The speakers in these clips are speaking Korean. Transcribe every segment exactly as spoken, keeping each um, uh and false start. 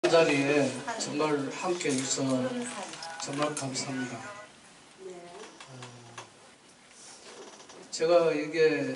자리에 정말 함께 해주셔서 정말 감사합니다. 어, 제가 이게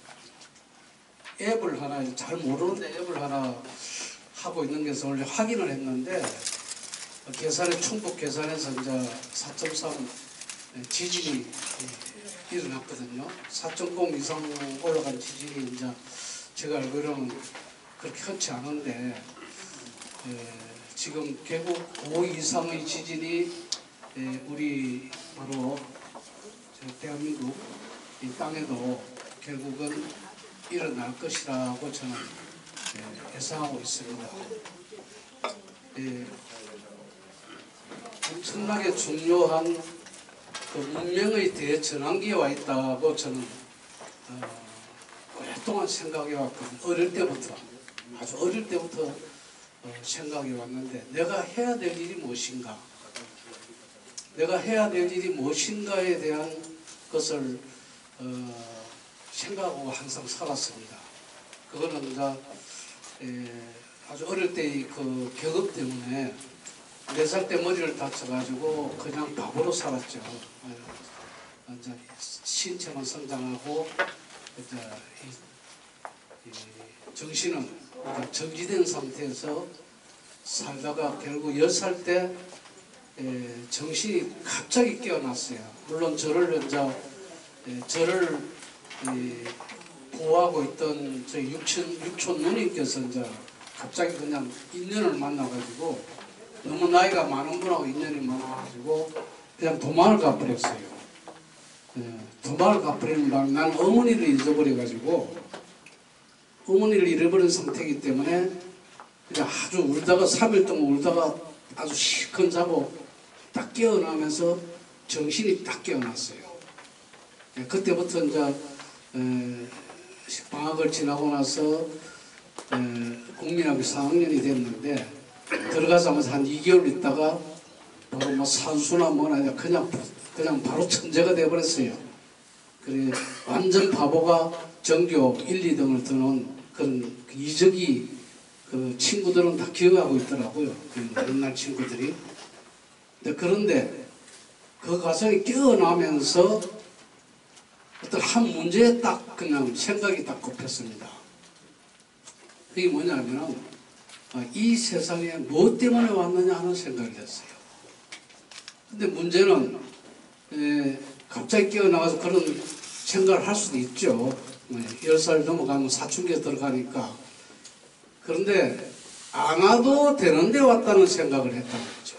앱을 하나, 잘 모르는데 앱을 하나 하고 있는 게서 원래 확인을 했는데, 계산에, 충북 계산에서 이제 사 점 삼 지진이 일어났거든요. 사 점 공 이상 올라간 지진이 이제 제가 알기로는 그렇게 흔치 않은데, 에, 지금 계곡 오 이상의 지진이 에, 우리 바로 대한민국 이 땅에도 결국은 일어날 것이라고 저는 에, 예상하고 있습니다. 에, 엄청나게 중요한 그 문명의 대전환기에 와 있다고 저는 어, 오랫동안 생각해 왔거든요. 어릴 때부터, 아주 어릴 때부터 어, 생각해 왔는데, 내가 해야 될 일이 무엇인가, 내가 해야 될 일이 무엇인가에 대한 것을 어, 생각하고 항상 살았습니다. 그거는 이제 에, 아주 어릴 때의 그 경험 때문에 네 살 때 머리를 다쳐가지고 그냥 바보로 살았죠. 이제 신체만 성장하고 이제 이, 이 정신은 정지된 상태에서 살다가 결국 열 살 때 에, 정신이 갑자기 깨어났어요. 물론 저를 이제 에, 저를 에, 보호하고 있던 저희 육촌, 육촌 누님께서 이제 갑자기 그냥 인연을 만나가지고, 너무 나이가 많은 분하고 인연이 많아가지고 그냥 도망을 가버렸어요. 예, 도망을 가버리는 바람에 나는 어머니를 잊어버려가지고, 어머니를 잃어버린 상태이기 때문에 그냥 아주 울다가 삼 일 동안 울다가 아주 실컷 자고 딱 깨어나면서 정신이 딱 깨어났어요. 예, 그때부터 이제 에, 방학을 지나고 나서 에, 국민학교 사 학년이 됐는데, 들어가자마자 한 이 개월 있다가 바로 뭐 산수나 뭐나 그냥 그냥 바로 천재가 되어버렸어요. 그래 완전 바보가 전교 일, 이 등을 드는 그런 이적이 그 친구들은 다 기억하고 있더라고요. 그 옛날 친구들이. 그런데 그 과정이 깨어나면서 어떤 한 문제에 딱 그냥 생각이 딱 꼽혔습니다. 그게 뭐냐면, 이 세상에 무엇 때문에 왔느냐 하는 생각이 됐어요. 근데 문제는 에, 갑자기 깨어나가서 그런 생각을 할 수도 있죠. 열 살 넘어가면 사춘기에 들어가니까. 그런데 안 와도 되는데 왔다는 생각을 했다는 거죠.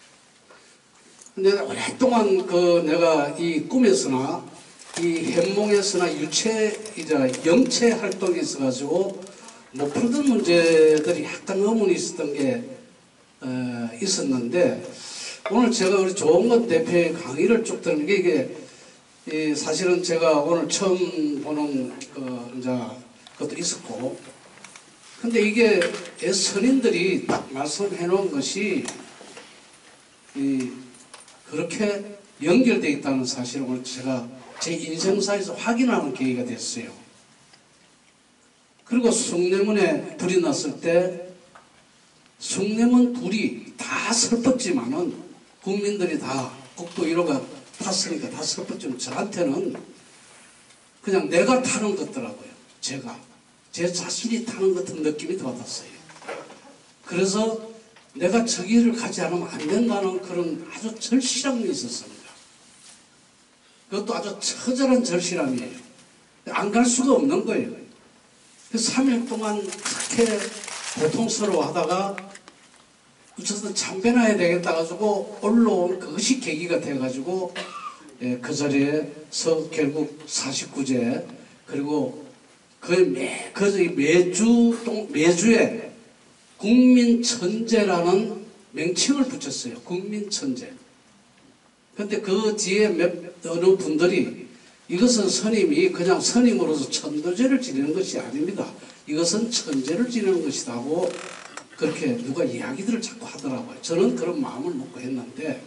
근데 오랫동안 그 내가 이 꿈에서나 이 현몽에서나 유체, 이제 영체 활동에 있어가지고 못 풀던 문제들이 약간 의문이 있었던 게 어, 있었는데, 오늘 제가 우리 조홍건 대표의 강의를 쭉 들은 게, 이게 이 사실은 제가 오늘 처음 보는 그 이제 것도 있었고, 근데 이게 선인들이 딱 말씀해 놓은 것이 이 그렇게 연결되어 있다는 사실을 오늘 제가 제 인생사에서 확인하는 계기가 됐어요. 그리고 숭례문에 불이 났을 때 숭례문 불이 다 슬펐지만은, 국민들이 다 국도 일 호가 탔으니까 다 슬펐지만, 저한테는 그냥 내가 타는 것 같더라고요. 제가 제 자신이 타는 것 같은 느낌이 받았어요. 그래서 내가 저 길을 가지 않으면 안 된다는 그런 아주 절실함이 있었습니다. 그것도 아주 처절한 절실함이에요. 안 갈 수가 없는 거예요. 삼 일 동안 그렇게 고통스러워 하다가 어쨌든 참배나 해야 되겠다 가지고 올라온 그것이 계기가 돼가지고, 예, 그 자리에서 결국 사십구 제, 그리고 그 매, 그 매주, 매주에 국민천재라는 명칭을 붙였어요. 국민천재. 근데 그 뒤에 몇, 어느 분들이, 이것은 스님이 그냥 스님으로서 천도제를 지내는 것이 아닙니다. 이것은 천재를 지내는 것이다 하고 그렇게 누가 이야기들을 자꾸 하더라고요. 저는 그런 마음을 먹고 했는데,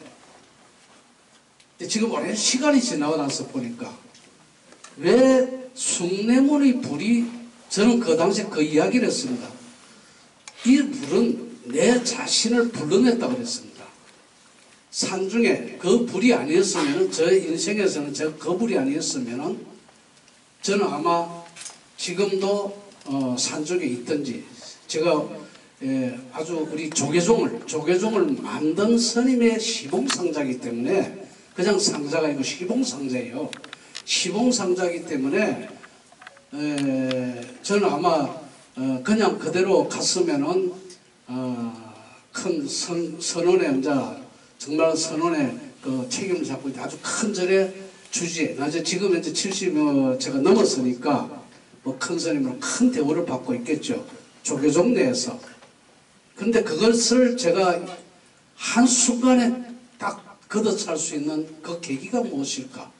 지금 오랜 시간이 지나고 나서 보니까 왜 숭례문의 불이, 저는 그 당시에 그 이야기를 했습니다. 이 불은 내 자신을 불러냈다고 그랬습니다. 산중에 그 불이 아니었으면, 저 인생에서는 저 그 불이 아니었으면 저는 아마 지금도 어, 산중에 있든지, 제가 예, 아주 우리 조계종을 조계종을 만든 스님의 시봉상자이기 때문에, 그냥 상자가 아니고 시봉상자예요. 시봉상자이기 때문에 에, 저는 아마 어, 그냥 그대로 갔으면은 어, 큰 선, 선원의 이제 정말 선원의 그 책임을 잡고 있다. 아주 큰 절의 주지에, 나 이제 지금 이제 칠십 어, 제가 넘었으니까 뭐 큰 스님으로 큰 대우를 받고 있겠죠. 조계종 내에서. 근데 그것을 제가 한순간에 딱 걷어찰 수 있는 그 계기가 무엇일까?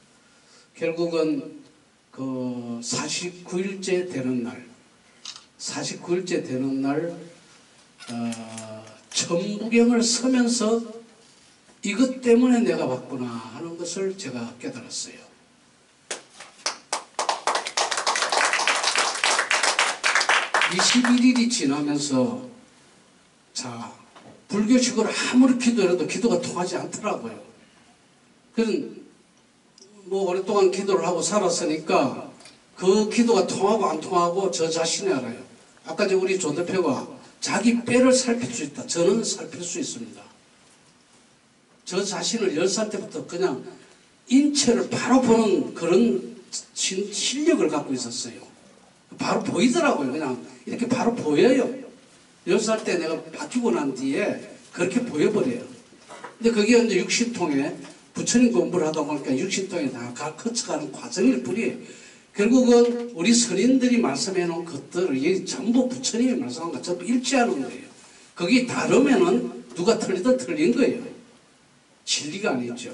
결국은 그 사십구 일째 되는 날, 사십구 일째 되는 날, 어, 천부경을 서면서 이것 때문에 내가 왔구나 하는 것을 제가 깨달았어요. 이십일 일이 지나면서, 자, 불교식으로 아무리 기도해도 기도가 통하지 않더라고요. 그런 뭐 오랫동안 기도를 하고 살았으니까 그 기도가 통하고 안 통하고 저 자신이 알아요. 아까 저 우리 조 대표가 자기 뼈를 살필 수 있다. 저는 살필 수 있습니다. 저 자신을 열 살 때부터 그냥 인체를 바로 보는 그런 실력을 갖고 있었어요. 바로 보이더라고요. 그냥 이렇게 바로 보여요. 열 살 때 내가 바뀌고 난 뒤에 그렇게 보여버려요. 근데 그게 이제 육신통에 부처님 공부를 하다 보니까 육신통에 다 거쳐가는 과정일 뿐이에요. 결국은 우리 선인들이 말씀해 놓은 것들을 전부 부처님이 말씀한 것 전부 일치하는 거예요. 거기 다르면은 누가 틀리든 틀린 거예요. 진리가 아니죠.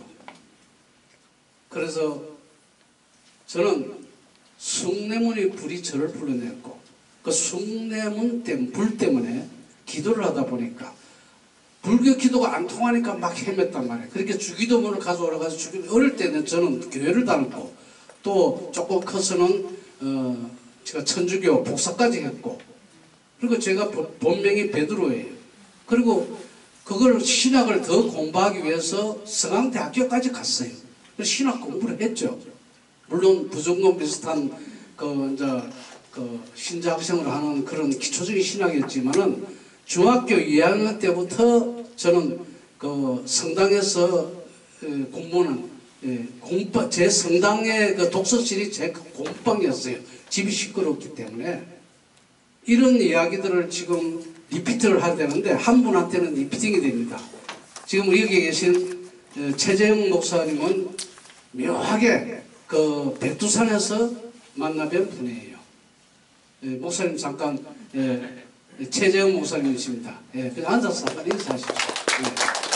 그래서 저는 숭례문의 불이 저를 불러냈고, 그 숭례문 때문에, 불 때문에 기도를 하다 보니까 불교 기도가 안 통하니까 막 헤맸단 말이에요. 그렇게 주기도문을 가져오라 가지고 주기도, 어릴 때는 저는 교회를 다녔고, 또 조금 커서는 어, 제가 천주교 복사까지 했고, 그리고 제가 본명이 베드로예요. 그리고 그걸 신학을 더 공부하기 위해서 서강대학교까지 갔어요. 그래서 신학 공부를 했죠. 물론 부전공 비슷한 그 이제 그 신자 학생으로 하는 그런 기초적인 신학이었지만은 중학교 이 학년 때부터 저는 그 성당에서 공부는 공방, 제 성당의 그 독서실이 제 공방이었어요. 집이 시끄럽기 때문에. 이런 이야기들을 지금 리피트를 해야 되는데 한 분한테는 리피팅이 됩니다. 지금 여기 계신 최재형 목사님은 묘하게 그 백두산에서 만나뵌 분이에요. 예, 목사님 잠깐, 예, 최재형 목사님이십니다. 예, 그냥 앉아서 잠깐 인사하십시오. 예.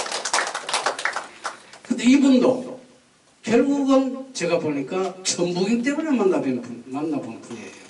근데 이분도 결국은 제가 보니까 천부경 때문에 만나뵌 분, 만나본 분이에요.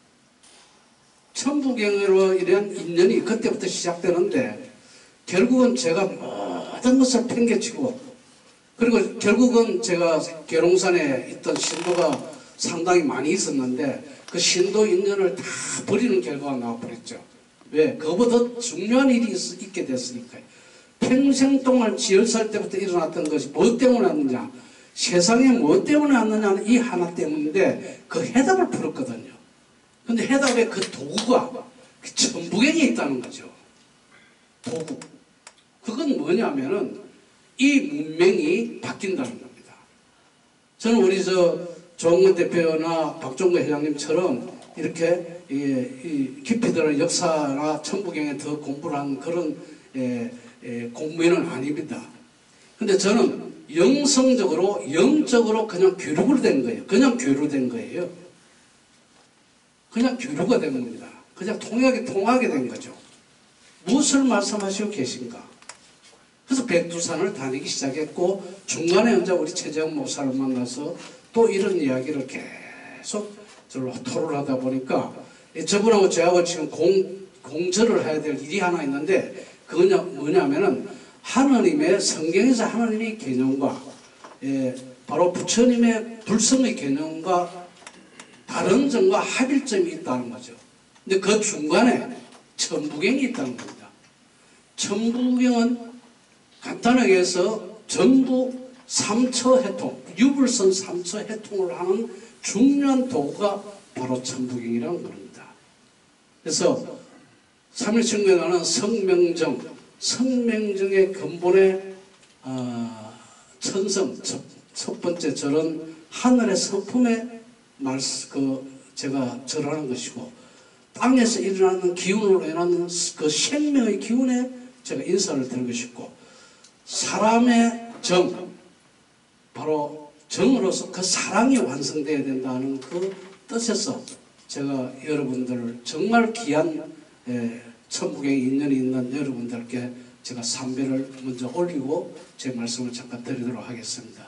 천부경으로 이런 인연이 그때부터 시작되는데, 결국은 제가 모든 것을 팽개치고, 그리고 결국은 제가 계룡산에 있던 신도가 상당히 많이 있었는데 그 신도 인연을 다 버리는 결과가 나와버렸죠. 왜? 그거보다 중요한 일이 있, 있게 됐으니까요. 평생 동안 열 살 때부터 일어났던 것이 뭐 때문에 왔느냐, 세상에 뭐 때문에 왔느냐는 이 하나 때문인데 그 해답을 풀었거든요. 근데 해답에 그 도구가 그 천부경에 있다는 거죠. 도구. 그건 뭐냐면은 이 문명이 바뀐다는 겁니다. 저는 우리 저 조홍근 대표나 박종근 회장님처럼 이렇게 이, 이 깊이 들어간 역사나 천부경에 더 공부를 한 그런 에, 에, 공무원은 아닙니다. 근데 저는 영성적으로, 영적으로 그냥 교류가 된 거예요. 그냥 교류된 거예요. 그냥 교류가 된 겁니다. 그냥 통하게, 통하게 된 거죠. 무엇을 말씀하시고 계신가? 그래서 백두산을 다니기 시작했고, 중간에 이제 우리 최재형 목사를 만나서 또 이런 이야기를 계속 저로 토론을 하다 보니까, 저분하고 저하고 지금 공, 공절을 해야 될 일이 하나 있는데, 그거냐, 뭐냐면은, 하나님의, 성경에서 하나님의 개념과, 예, 바로 부처님의 불성의 개념과 다른 점과 합일점이 있다는 거죠. 근데 그 중간에 천부경이 있다는 겁니다. 천부경은 간단하게 해서 전부 삼처 해통, 유불선 삼처 해통을 하는 중요한 도구가 바로 천부경이라는 겁니다. 그래서 삼일천경에는 성명정, 성명정의 근본의 어, 천성, 첫, 첫 번째 절은 하늘의 성품에 말씀, 그 제가 절하는 것이고, 땅에서 일어나는 기운으로 인하는 그 생명의 기운에 제가 인사를 드리는 것이고, 사람의 정, 바로 정으로서 그 사랑이 완성되어야 된다는 그 뜻에서 제가 여러분들 정말 귀한 천부경에 인연이 있는 여러분들께 제가 삼배를 먼저 올리고 제 말씀을 잠깐 드리도록 하겠습니다.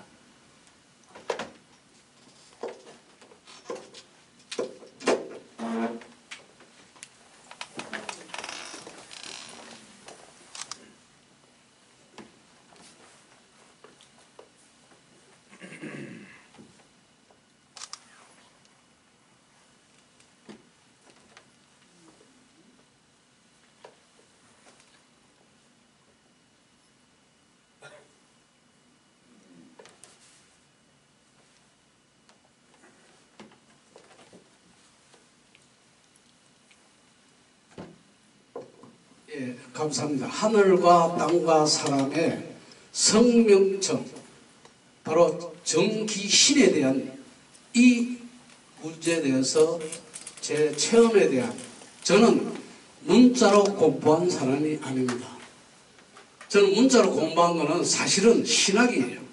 예, 감사합니다. 하늘과 땅과 사람의 성명정, 바로 정기신에 대한 이 문제에 대해서 제 체험에 대한, 저는 문자로 공부한 사람이 아닙니다. 저는 문자로 공부한 거는 사실은 신학이에요.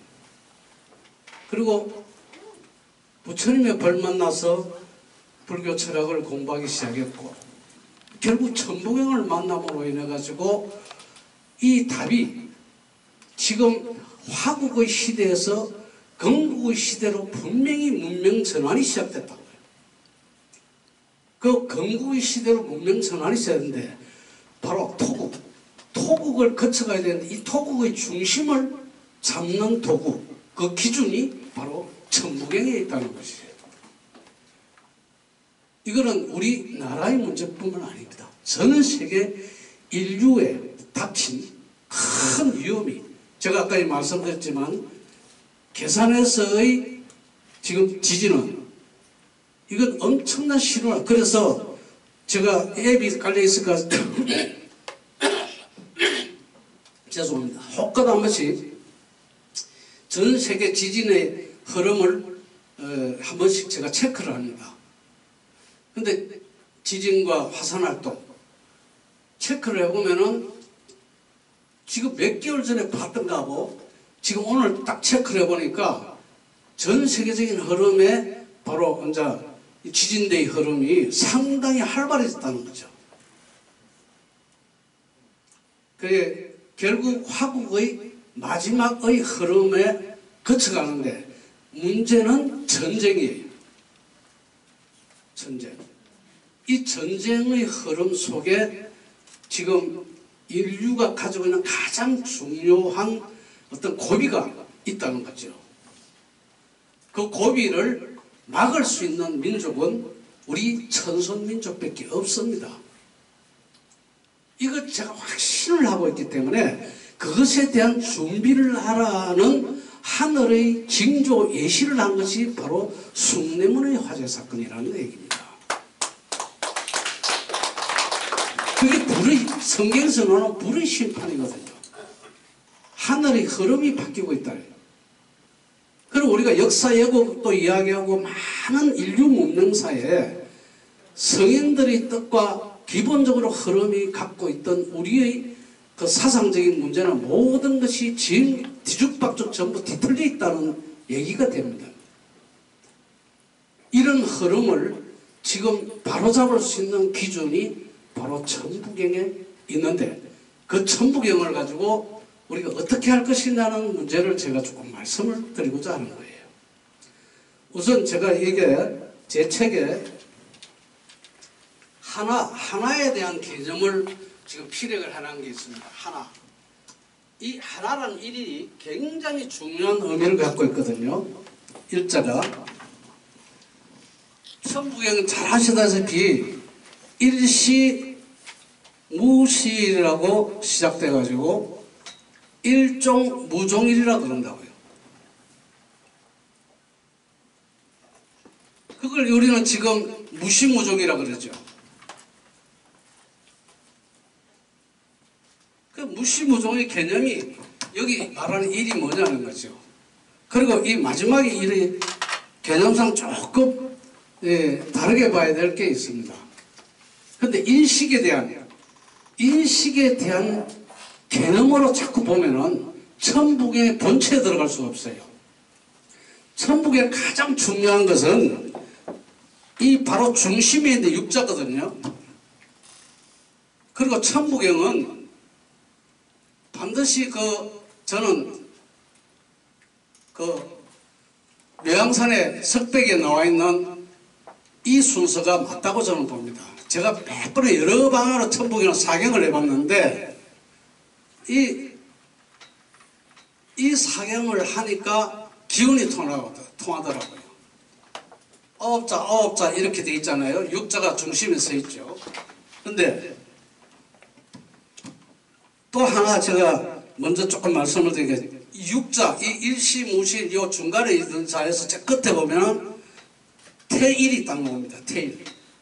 그리고 부처님의 벌 만나서 불교 철학을 공부하기 시작했고, 결국 천부경을 만남으로 인해 가지고 이 답이 지금 화국의 시대에서 건국의 시대로 분명히 문명 전환이 시작됐다는 거예요. 그 건국의 시대로 문명 전환이 시작했는데 바로 토국, 토국을 거쳐가야 되는데 이 토국의 중심을 잡는 도구, 그 기준이 바로 천부경에 있다는 것이에요. 이거는 우리나라의 문제뿐만 아닙니다. 전 세계 인류에 닥친 큰 위험이, 제가 아까 말씀드렸지만 계산에서의 지금 지진은 이건 엄청난 신호라. 그래서 제가 앱이 깔려있을까 죄송합니다. 혹가도 한 번씩 전 세계 지진의 흐름을 어, 한 번씩 제가 체크를 합니다. 근데 지진과 화산활동 체크를 해보면은 지금 몇 개월 전에 봤던가 하고 지금 오늘 딱 체크를 해보니까 전 세계적인 흐름에 바로 이제 지진대의 흐름이 상당히 활발해졌다는 거죠. 그게 결국 화국의 마지막의 흐름에 거쳐가는데 문제는 전쟁이에요. 전쟁. 이 전쟁의 흐름 속에 지금 인류가 가지고 있는 가장 중요한 어떤 고비가 있다는 거죠. 그 고비를 막을 수 있는 민족은 우리 천손민족밖에 없습니다. 이것 제가 확신을 하고 있기 때문에 그것에 대한 준비를 하라는 하늘의 징조 예시를 한 것이 바로 숭례문의 화재 사건이라는 얘기입니다. 그게 불의, 성경에서 나오는 불의 심판이거든요. 하늘의 흐름이 바뀌고 있다. 그리고 우리가 역사 왜곡도 이야기하고 많은 인류 문명사에 성인들의 뜻과 기본적으로 흐름이 갖고 있던 우리의 그 사상적인 문제는 모든 것이 지금 뒤죽박죽 전부 뒤틀려 있다는 얘기가 됩니다. 이런 흐름을 지금 바로잡을 수 있는 기준이 바로 천부경에 있는데 그 천부경을 가지고 우리가 어떻게 할 것이냐는 문제를 제가 조금 말씀을 드리고자 하는 거예요. 우선 제가 이게 제 책에 하나, 하나에 대한 개념을 지금 피력을 해놓은 게 있습니다. 하나. 이 하나라는 일이 굉장히 중요한 의미를 갖고 있거든요. 일자가. 천부경은 잘 아시다시피 일시 무시라고 시작돼 가지고 일종 무종일이라 그런다고요. 그걸 우리는 지금 무시무종이라 그러죠. 그 무시무종의 개념이 여기 말하는 일이 뭐냐는 거죠. 그리고 이 마지막에 일이 개념상 조금 예, 다르게 봐야 될 게 있습니다. 근데 인식에 대한 인식에 대한 개념으로 자꾸 보면은 천북의 본체에 들어갈 수가 없어요. 천북의 가장 중요한 것은 이 바로 중심에 있는 육자거든요. 그리고 천부경은 반드시 그 저는 그 묘양산의 석백에 나와 있는 이 순서가 맞다고 저는 봅니다. 제가 몇 번에 여러 방향으로 천부경을 사경을 해봤는데 이, 이 사경을 하니까 기운이 통하더라고요. 어업자, 어업자 이렇게 돼 있잖아요. 육자가 중심에 서 있죠. 근데 또 하나 제가 먼저 조금 말씀을 드리겠습니다. 육자, 이 일시, 무시, 요 중간에 있는 자에서 제 끝에 보면 태일이 딱 나옵니다. 태일.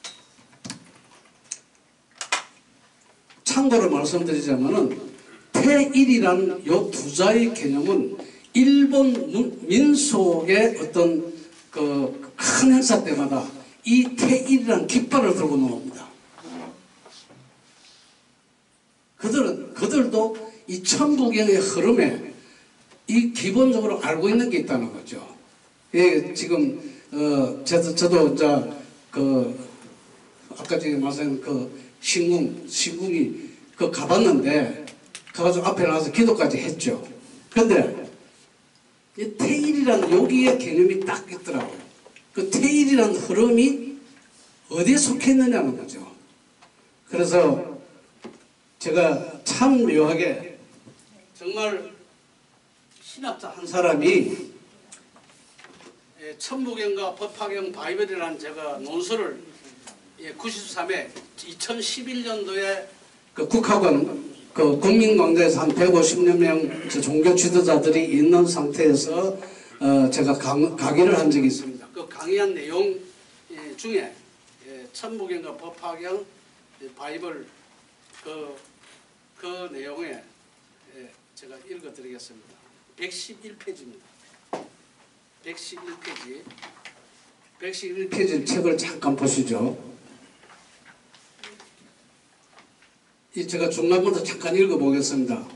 참고로 말씀드리자면은 태일이라는 요 두 자의 개념은 일본 민속의 어떤 그 큰 행사 때마다 이 태일이라는 깃발을 들고 나옵니다. 그들은, 그들도 이 천부경의 흐름에 이 기본적으로 알고 있는 게 있다는 거죠. 예, 지금, 어, 저도, 저도, 이제, 그, 아까 전에 말씀한 그 신궁, 신궁이 그 가봤는데, 가가지고 앞에 나와서 기도까지 했죠. 근데, 이 태일이라는 여기에 개념이 딱 있더라고요. 그 태일이라는 흐름이 어디에 속해 있느냐는 거죠. 그래서 제가 참 묘하게 정말 신학자 한 사람이 천부경과 법화경 바이블이라는 제가 논술을 구십삼 회 이천십일 년도에 그 국학원 그 국민광장에서 한 백오십여 명 종교 지도자들이 있는 상태에서 어 제가 강, 강의를 한 적이 있습니다. 그 강의한 내용 중에 천부경과 법화경 바이블 그, 그 내용에 제가 읽어드리겠습니다. 백십일 페이지입니다. 백십일 페이지. 백십일 페이지 책을 잠깐 보시죠. 이 제가 중간부터 잠깐 읽어보겠습니다.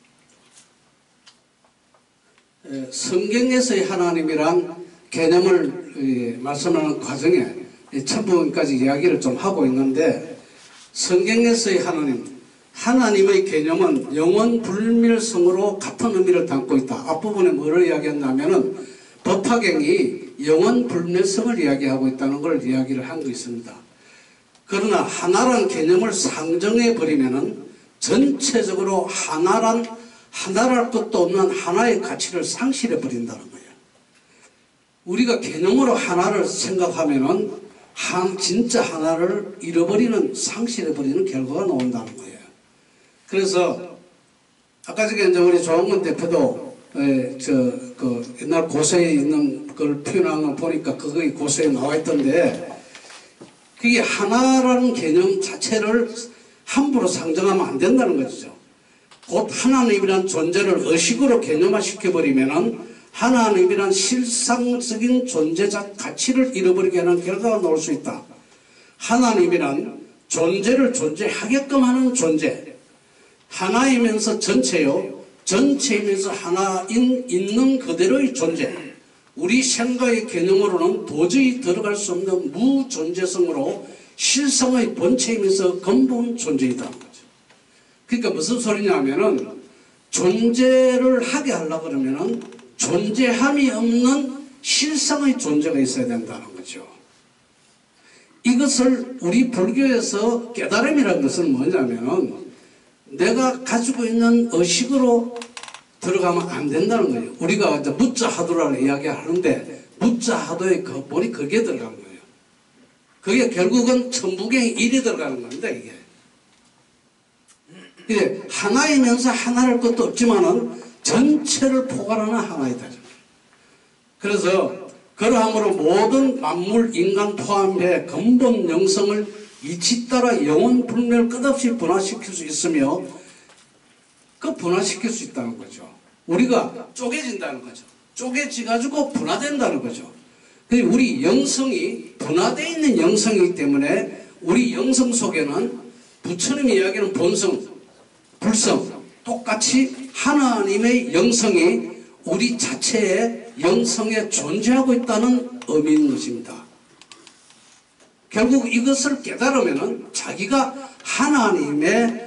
성경에서의 하나님이란 개념을 말씀하는 과정에 천부경까지 이야기를 좀 하고 있는데, 성경에서의 하나님, 하나님의 개념은 영원 불멸성으로 같은 의미를 담고 있다. 앞부분에 뭐를 이야기했냐면은 법화경이 영원 불멸성을 이야기하고 있다는 걸 이야기를 하고 있습니다. 그러나 하나라는 개념을 상정해 버리면은 전체적으로 하나란 하나랄 것도 없는 하나의 가치를 상실해 버린다는 거예요. 우리가 개념으로 하나를 생각하면은 한, 진짜 하나를 잃어버리는, 상실해버리는 결과가 나온다는 거예요. 그래서, 아까 전에 이제 우리 조홍근 대표도, 에, 저, 그, 옛날 고서에 있는 걸 표현한 걸 보니까 그거에 고서에 나와 있던데, 그게 하나라는 개념 자체를 함부로 상정하면 안 된다는 거죠. 곧 하나님이란 존재를 의식으로 개념화 시켜버리면은 하나님이란 실상적인 존재적 가치를 잃어버리게 하는 결과가 나올 수 있다. 하나님이란 존재를 존재하게끔 하는 존재, 하나이면서 전체요, 전체이면서 하나인 있는 그대로의 존재, 우리 생각의 개념으로는 도저히 들어갈 수 없는 무존재성으로 실상의 본체이면서 근본 존재이다는 거죠. 그러니까 무슨 소리냐면은 존재를 하게 하려고 그러면은 존재함이 없는 실상의 존재가 있어야 된다는 거죠. 이것을 우리 불교에서 깨달음이라는 것은 뭐냐면은 내가 가지고 있는 의식으로 들어가면 안 된다는 거예요. 우리가 이제 무자하도라는 이야기를 하는데 무자하도의 근본이 거기에 들어가는 거예요. 그게 결국은 천부경의 일이 들어가는 건데 이게. 이래 하나이면서 하나랄 것도 없지만은 전체를 포괄하는 하나이다. 그래서 그러함으로 모든 만물 인간 포함해 근본 영성을 이치 따라 영원 불멸 끝없이 분화시킬 수 있으며 그 분화시킬 수 있다는 거죠. 우리가 쪼개진다는 거죠. 쪼개지 가지고 분화된다는 거죠. 우리 영성이 분화되어 있는 영성이기 때문에 우리 영성 속에는 부처님이 이야기하는 본성, 불성 똑같이 하나님의 영성이 우리 자체의 영성에 존재하고 있다는 의미인 것입니다. 결국 이것을 깨달으면 자기가 하나님의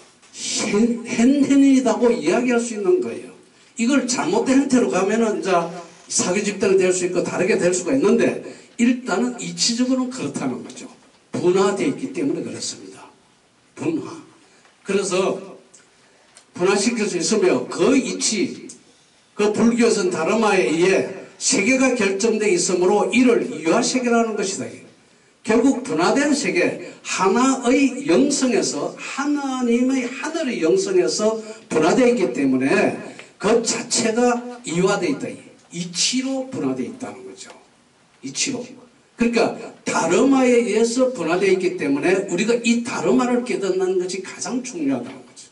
현현이라고 이야기할 수 있는 거예요. 이걸 잘못된 형태로 가면은 이제 사기 집단이 될 수 있고 다르게 될 수가 있는데 일단은 이치적으로는 그렇다는 거죠. 분화되어 있기 때문에 그렇습니다. 분화. 그래서 분화시킬 수 있으며 그 이치, 그 불교에서는 다르마에 의해 세계가 결정되어 있으므로 이를 이화세계라는 것이다. 결국 분화된 세계, 하나의 영성에서 하나님의 하늘의 영성에서 분화되어 있기 때문에 그 자체가 이화되어 있다. 이치로 분화되어 있다는 거죠. 이치로. 그러니까 다르마에 의해서 분화되어 있기 때문에 우리가 이 다르마를 깨닫는 것이 가장 중요하다는 거죠.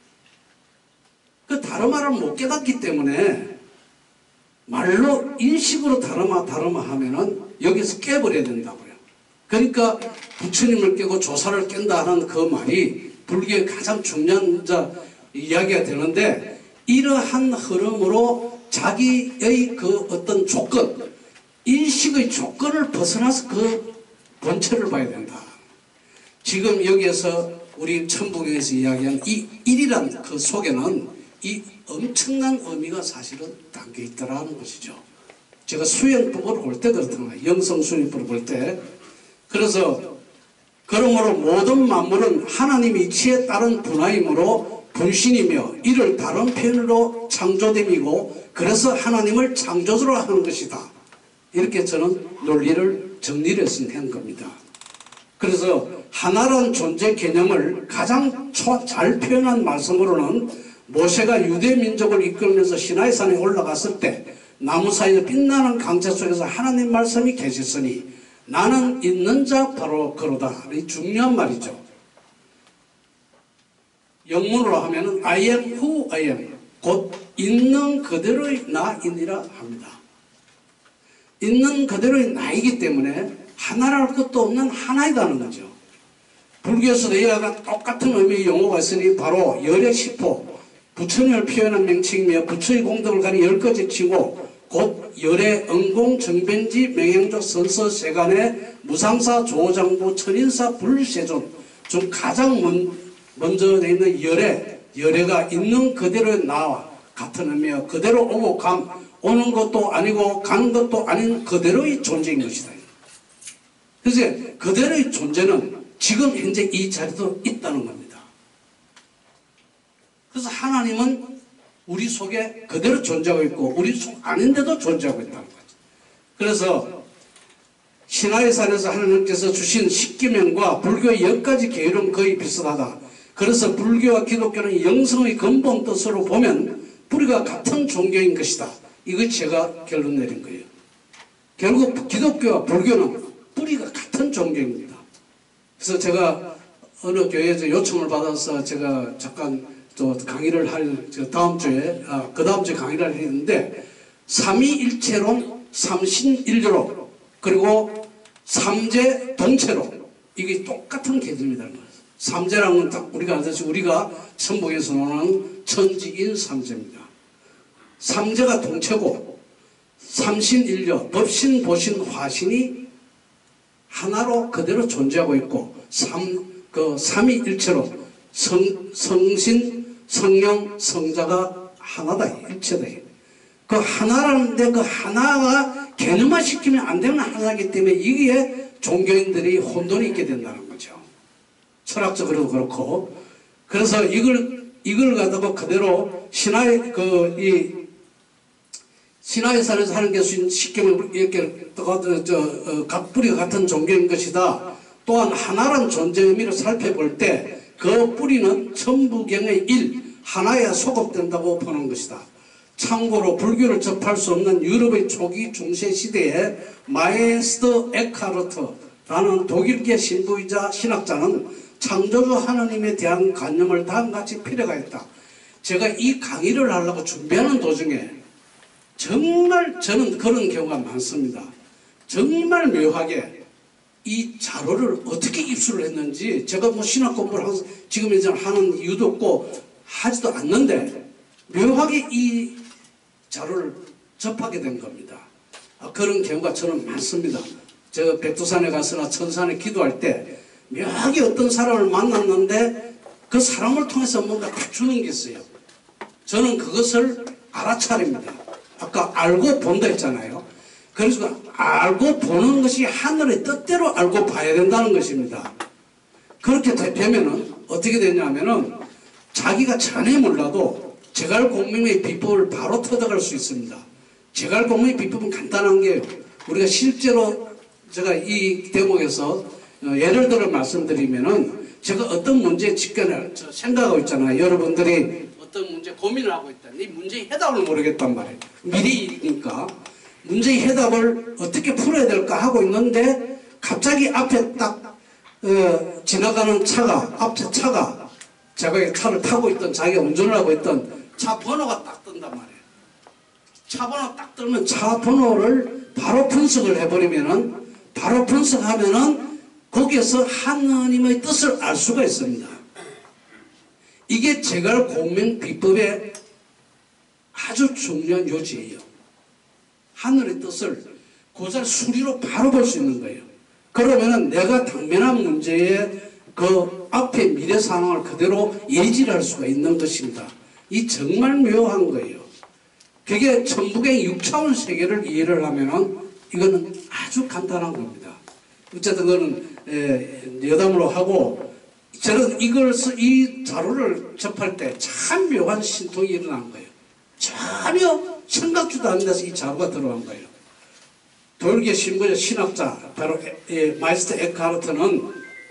그 다르마를 못 깨닫기 때문에 말로 인식으로 다르마 다르마 하면은 여기서 깨버려야 된다고요. 그러니까 부처님을 깨고 조사를 깬다 하는 그 말이 불교의 가장 중요한 이야기가 되는데 이러한 흐름으로 자기의 그 어떤 조건, 인식의 조건을 벗어나서 그 본체를 봐야 된다. 지금 여기에서 우리 천부경에서 이야기한 이 일이란 그 속에는 이 엄청난 의미가 사실은 담겨 있더라는 것이죠. 제가 수행법을 볼 때 그렇더라고요. 영성 수행법을 볼 때. 그래서 그러므로 모든 만물은 하나님의 이치에 따른 분화이므로 분신이며 이를 다른 표현으로 창조됨이고 그래서 하나님을 창조주로 하는 것이다. 이렇게 저는 논리를 정리를 해서 한 겁니다. 그래서 하나라는 존재 개념을 가장 잘 표현한 말씀으로는 모세가 유대 민족을 이끌면서 시나이산에 올라갔을 때 나무 사이에 빛나는 강채 속에서 하나님 말씀이 계셨으니 나는 있는 자 바로 그로다. 이 중요한 말이죠. 영문으로 하면은 I am who I am. 곧 있는 그대로의 나이니라 합니다. 있는 그대로의 나이기 때문에 하나랄 것도 없는 하나이다는 거죠. 불교에서도 이와 똑같은 의미의 용어가 있으니 바로 열의 시포, 부처님을 표현한 명칭이며 부처의 공덕을 가리 열 가지 치고 곧 열의 응공 정변지 명행조 선서 세간의 무상사 조장부 천인사 불세존 중 가장 먼, 먼저 되어 있는 열의 열애가 있는 그대로의 나와 같은 의미여 그대로 오고 감 오는 것도 아니고 가는 것도 아닌 그대로의 존재인 것이다. 그래서 그대로의 존재는 지금 현재 이 자리도 있다는 겁니다. 그래서 하나님은 우리 속에 그대로 존재하고 있고 우리 속 아닌데도 존재하고 있다는 거죠. 그래서 신화의 산에서 하나님께서 주신 십계명과 불교의 열 가지 계율은 거의 비슷하다. 그래서 불교와 기독교는 영성의 근본 뜻으로 보면 뿌리가 같은 종교인 것이다. 이거 제가 결론 내린 거예요. 결국 기독교와 불교는 뿌리가 같은 종교입니다. 그래서 제가 어느 교회에서 요청을 받아서 제가 잠깐 또 강의를 할 다음 주에 아, 그 다음 주에 강의를 했는데 삼위일체론, 삼신일조론 그리고 삼재 동체론 이게 똑같은 개념이라는 거예요. 삼재라는 건 우리가 아듯이 우리가 천부에서 나오는 천지인 삼재입니다. 삼재가 동체고 삼신일조, 법신, 보신, 화신이 하나로 그대로 존재하고 있고 삼, 그 삼위일체로 성, 성신, 성령, 성자가 하나다. 일체다. 그 하나라는데 그 하나가 개념화 시키면 안 되는 하나이기 때문에 이게 종교인들이 혼돈이 있게 된다는 거죠. 철학적으로도 그렇고. 그래서 이걸, 이걸 가지고 그대로 신화의 그, 이, 신화의 산에서 하는 게 십계명 이렇게 저, 어, 각뿌리가 같은 종교인 것이다. 또한 하나란 존재 의미를 살펴볼 때 그 뿌리는 천부경의 일, 하나에 소급된다고 보는 것이다. 참고로 불교를 접할 수 없는 유럽의 초기 중세 시대에 마이스터 에크하르트라는 독일계 신부이자 신학자는 창조주 하나님에 대한 관념을 다음같이 필요가했다. 제가 이 강의를 하려고 준비하는 도중에 정말 저는 그런 경우가 많습니다. 정말 묘하게 이 자료를 어떻게 입수를 했는지, 제가 뭐 신학 공부를 하면서 지금 이제 하는 이유도 없고 하지도 않는데 묘하게 이 자료를 접하게 된 겁니다. 아, 그런 경우가 저는 많습니다. 제가 백두산에 가서나 천산에 기도할 때 묘하게 어떤 사람을 만났는데 그 사람을 통해서 뭔가 주는 게 있어요. 저는 그것을 알아차립니다. 아까 알고 본다 했잖아요. 그래서 알고 보는 것이 하늘의 뜻대로 알고 봐야 된다는 것입니다. 그렇게 되면은 어떻게 되냐면은 자기가 전혀 몰라도 제갈공명의 비법을 바로 터득할 수 있습니다. 제갈공명의 비법은 간단한 게요. 우리가 실제로 제가 이 대목에서 예를 들어 말씀드리면은 제가 어떤 문제에 직면을 생각하고 있잖아요. 여러분들이 어떤 문제 고민을 하고 있다. 이 문제의 해답을 모르겠단 말이에요. 미리니까 문제의 해답을 어떻게 풀어야 될까 하고 있는데 갑자기 앞에 딱 어, 지나가는 차가 앞에 차가 자기가 차를 타고 있던, 자기가 운전을 하고 있던 차 번호가 딱 뜬단 말이에요. 차 번호 딱 뜨면 차 번호를 바로 분석을 해버리면은 바로 분석하면은 거기에서 하나님의 뜻을 알 수가 있습니다. 이게 제갈공명 비법의 아주 중요한 요지예요. 하늘의 뜻을 고잘 수리로 바로 볼 수 있는 거예요. 그러면은 내가 당면한 문제에 그 앞에 미래 상황을 그대로 예지를 할 수가 있는 것입니다. 이 정말 묘한 거예요. 그게 천부경 육 차원 세계를 이해를 하면은 이거는 아주 간단한 겁니다. 어쨌든 그거는 여담으로 하고, 저는 이걸 이 자료를 접할 때 참 묘한 신통이 일어난 거예요. 전혀 생각지도 않은 데서 이 자료가 들어간 거예요. 독일계 신부의 신학자 바로 마이스터 에크하르트는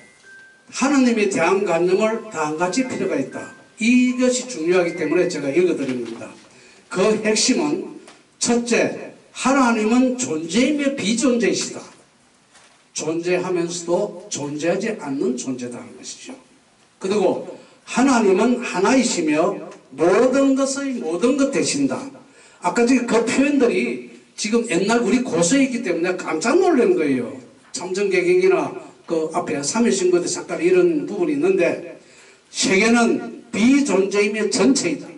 하나님에 대한 관념을 다음같이 필요가 있다. 이것이 중요하기 때문에 제가 읽어드립니다. 그 핵심은 첫째, 하나님은 존재이며 비존재이시다. 존재하면서도 존재하지 않는 존재다는 것이죠. 그리고 하나님은 하나이시며 모든 것의 모든 것 되신다. 아까 그 표현들이 지금 옛날 우리 고서에 있기 때문에 깜짝 놀라는 거예요. 참정개경이나 그 앞에 삼일신고도 잠깐 이런 부분이 있는데, 세계는 비존재이며 전체이다.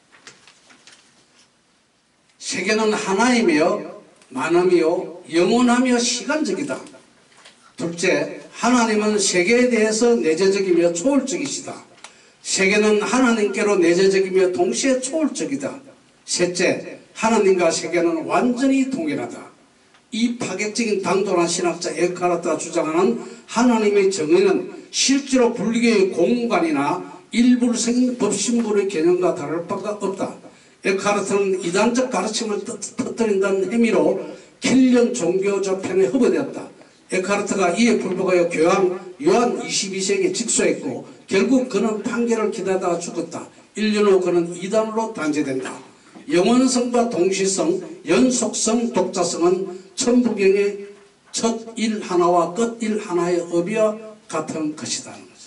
세계는 하나이며 만함이요 영원하며 시간적이다. 둘째, 하나님은 세계에 대해서 내재적이며 초월적이시다. 세계는 하나님께로 내재적이며 동시에 초월적이다. 셋째, 하나님과 세계는 완전히 동일하다. 이 파격적인 당돌한 신학자 에크하르트가 주장하는 하나님의 정의는 실제로 불교의 공관이나 일불생 법신불의 개념과 다를 바가 없다. 에크하르트는 이단적 가르침을 터뜨린다는 행위로 킬년 종교저편에 허브되었다. 에크하르트가 이에 불복하여 교황 요한 이십이 세기에 직소했고 결국 그는 판결을 기다리다가 죽었다. 일 년 후 그는 이단으로 단죄된다. 영원성과 동시성, 연속성, 독자성은 천부경의 첫 일 하나와 끝 일 하나의 업이와 같은 것이라는 거죠.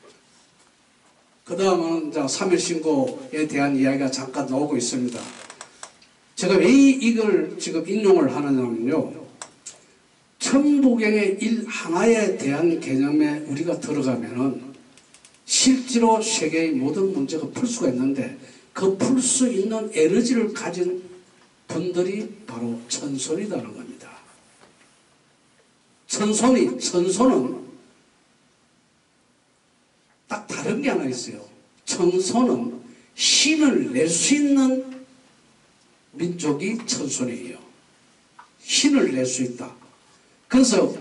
그 다음은 삼일신고에 대한 이야기가 잠깐 나오고 있습니다. 제가 왜 이걸 지금 인용을 하느냐면요, 천부경의 일 하나에 대한 개념에 우리가 들어가면은 실제로 세계의 모든 문제가 풀 수가 있는데, 그 풀 수 있는 에너지를 가진 분들이 바로 천손이라는 겁니다. 천손이, 천손은 딱 다른 게 하나 있어요. 천손은 신을 낼 수 있는 민족이 천손이에요. 신을 낼 수 있다. 그래서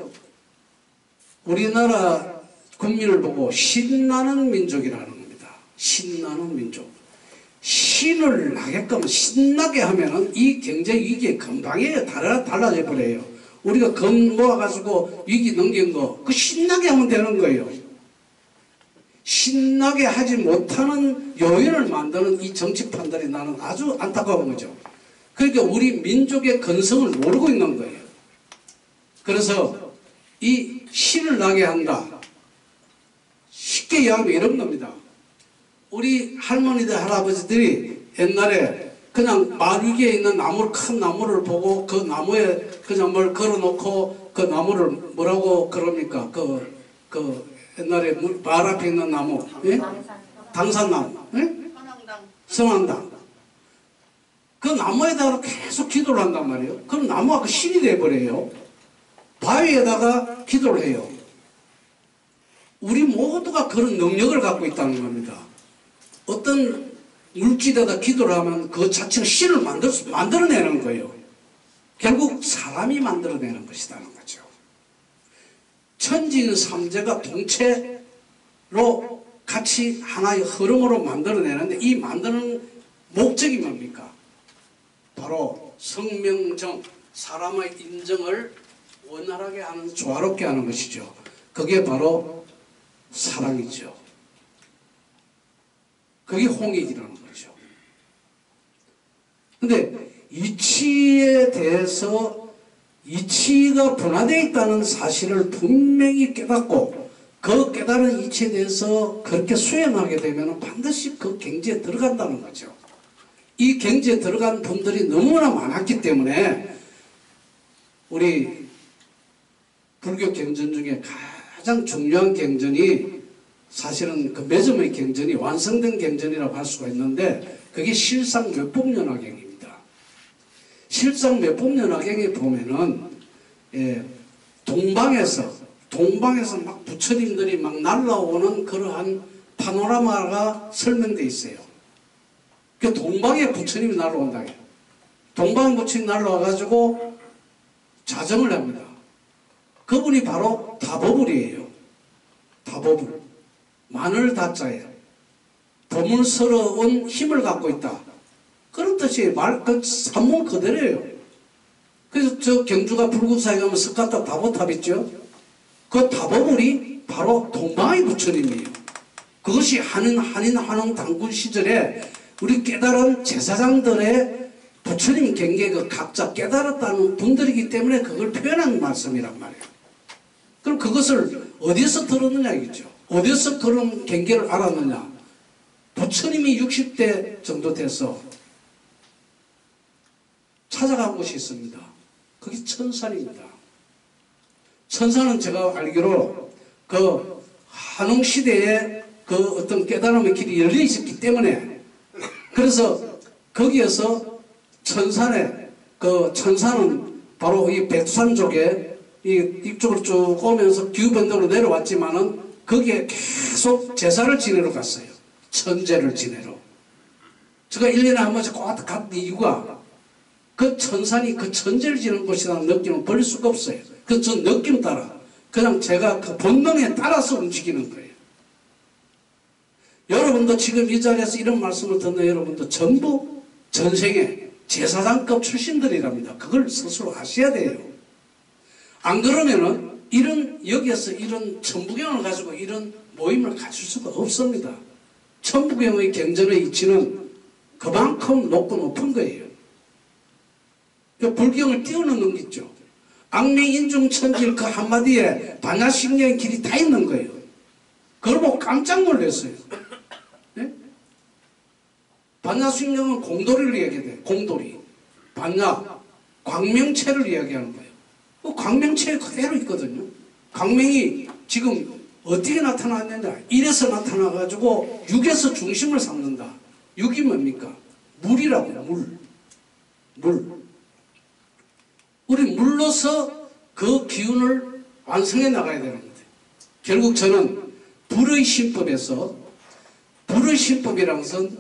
우리나라 국민을 보고 신나는 민족이라는 겁니다. 신나는 민족. 신을 나게끔 신나게 하면은 이 경제 위기에 금방에 달라, 달라져 버려요. 우리가 금 모아가지고 위기 넘긴 거, 그 신나게 하면 되는 거예요. 신나게 하지 못하는 요인을 만드는 이 정치판들이 나는 아주 안타까운 거죠. 그러니까 우리 민족의 근성을 모르고 있는 거예요. 그래서 이 신을 나게 한다. 쉽게 이야기하면 이런 겁니다. 우리 할머니들 할아버지들이 옛날에 그냥 마을 위기에 있는 나무, 큰 나무를 보고 그 나무에 그냥 뭘 걸어놓고 그 나무를 뭐라고 그럽니까? 그, 그 옛날에 마을 앞에 있는 나무, 예? 당산나무, 예? 성황당. 그 나무에다가 계속 기도를 한단 말이에요. 그럼 나무가 그 신이 돼버려요. 바위에다가 기도를 해요. 우리 모두가 그런 능력을 갖고 있다는 겁니다. 어떤 물질에다 기도를 하면 그 자체가 신을 만들, 만들어내는 거예요. 결국 사람이 만들어내는 것이라는 거죠. 천지인 삼재가 동체로 같이 하나의 흐름으로 만들어내는데 이 만드는 목적이 뭡니까? 바로 성명정, 사람의 인정을 원활하게 하는, 조화롭게 하는 것이죠. 그게 바로 사랑이죠. 그게 홍익이라는 거죠. 근데 이치에 대해서 이치가 분화되어 있다는 사실을 분명히 깨닫고 그 깨달은 이치에 대해서 그렇게 수행하게 되면 반드시 그 경지에 들어간다는 거죠. 이 경지에 들어간 분들이 너무나 많았기 때문에 우리 불교 경전 중에 가장 중요한 경전이 사실은 그 매점의 경전이 완성된 경전이라고 할 수가 있는데 그게 실상묘법연화경입니다. 실상묘법연화경에 보면은 예, 동방에서 동방에서 막 부처님들이 막 날라오는 그러한 파노라마가 설명되어 있어요. 그 동방에 부처님이 날라온다. 동방 부처님이 날라와가지고 자정을 합니다. 그분이 바로 다보불이에요. 다보불. 마늘 다자예요. 보물스러운 힘을 갖고 있다. 그런 뜻이 말, 그 산문 그대로예요. 그래서 저 경주가 불국사에 가면 석가탑 다보탑 있죠? 그 다보불이 바로 동방의 부처님이에요. 그것이 한인, 한인 한웅 당군 시절에 우리 깨달은 제사장들의 부처님 경계에 그 각자 깨달았다는 분들이기 때문에 그걸 표현한 말씀이란 말이에요. 그럼 그것을 어디서 들었느냐 이거죠. 어디서 그런 경계를 알았느냐. 부처님이 육십 대 정도 돼서 찾아간 곳이 있습니다. 그게 천산입니다. 천산은 제가 알기로 그 한웅시대에 그 어떤 깨달음의 길이 열려 있었기 때문에 그래서 거기에서 천산에 그 천산은 바로 이 백두산 쪽에 이 이쪽으로 쭉 오면서 기후변동으로 내려왔지만은 거기에 계속 제사를 지내러 갔어요. 천제를 지내러. 제가 일 년에 한 번씩 꼭 갔던 이유가 그 천산이 그 천제를 지내는 곳이라는 느낌을 버릴 수가 없어요. 그래서 저 느낌 따라 그냥 제가 그 본능에 따라서 움직이는 거예요. 여러분도 지금 이 자리에서 이런 말씀을 듣는 여러분도 전부 전생에 제사장급 출신들이랍니다. 그걸 스스로 아셔야 돼요. 안 그러면은 이런 여기에서 이런 천부경을 가지고 이런 모임을 가질 수가 없습니다. 천부경의 경전의 이치는 그만큼 높고 높은 거예요. 그 불경을 뛰어넘는 게 있죠. 악명인중천질 그 한마디에 반야식령의 길이 다 있는 거예요. 그걸 보고 깜짝 놀랐어요. 네? 반야식령은 공돌이를 이야기해요. 공돌이. 반야, 광명체를 이야기하는 거예요. 그 광명체 그대로 있거든요. 광명이 지금 어떻게 나타났느냐. 일에서 나타나가지고 육에서 중심을 삼는다. 육이 뭡니까? 물이라고, 물. 물. 우리 물로서 그 기운을 완성해 나가야 되는 거예요. 결국 저는 불의 신법에서 불의 신법이라는 것은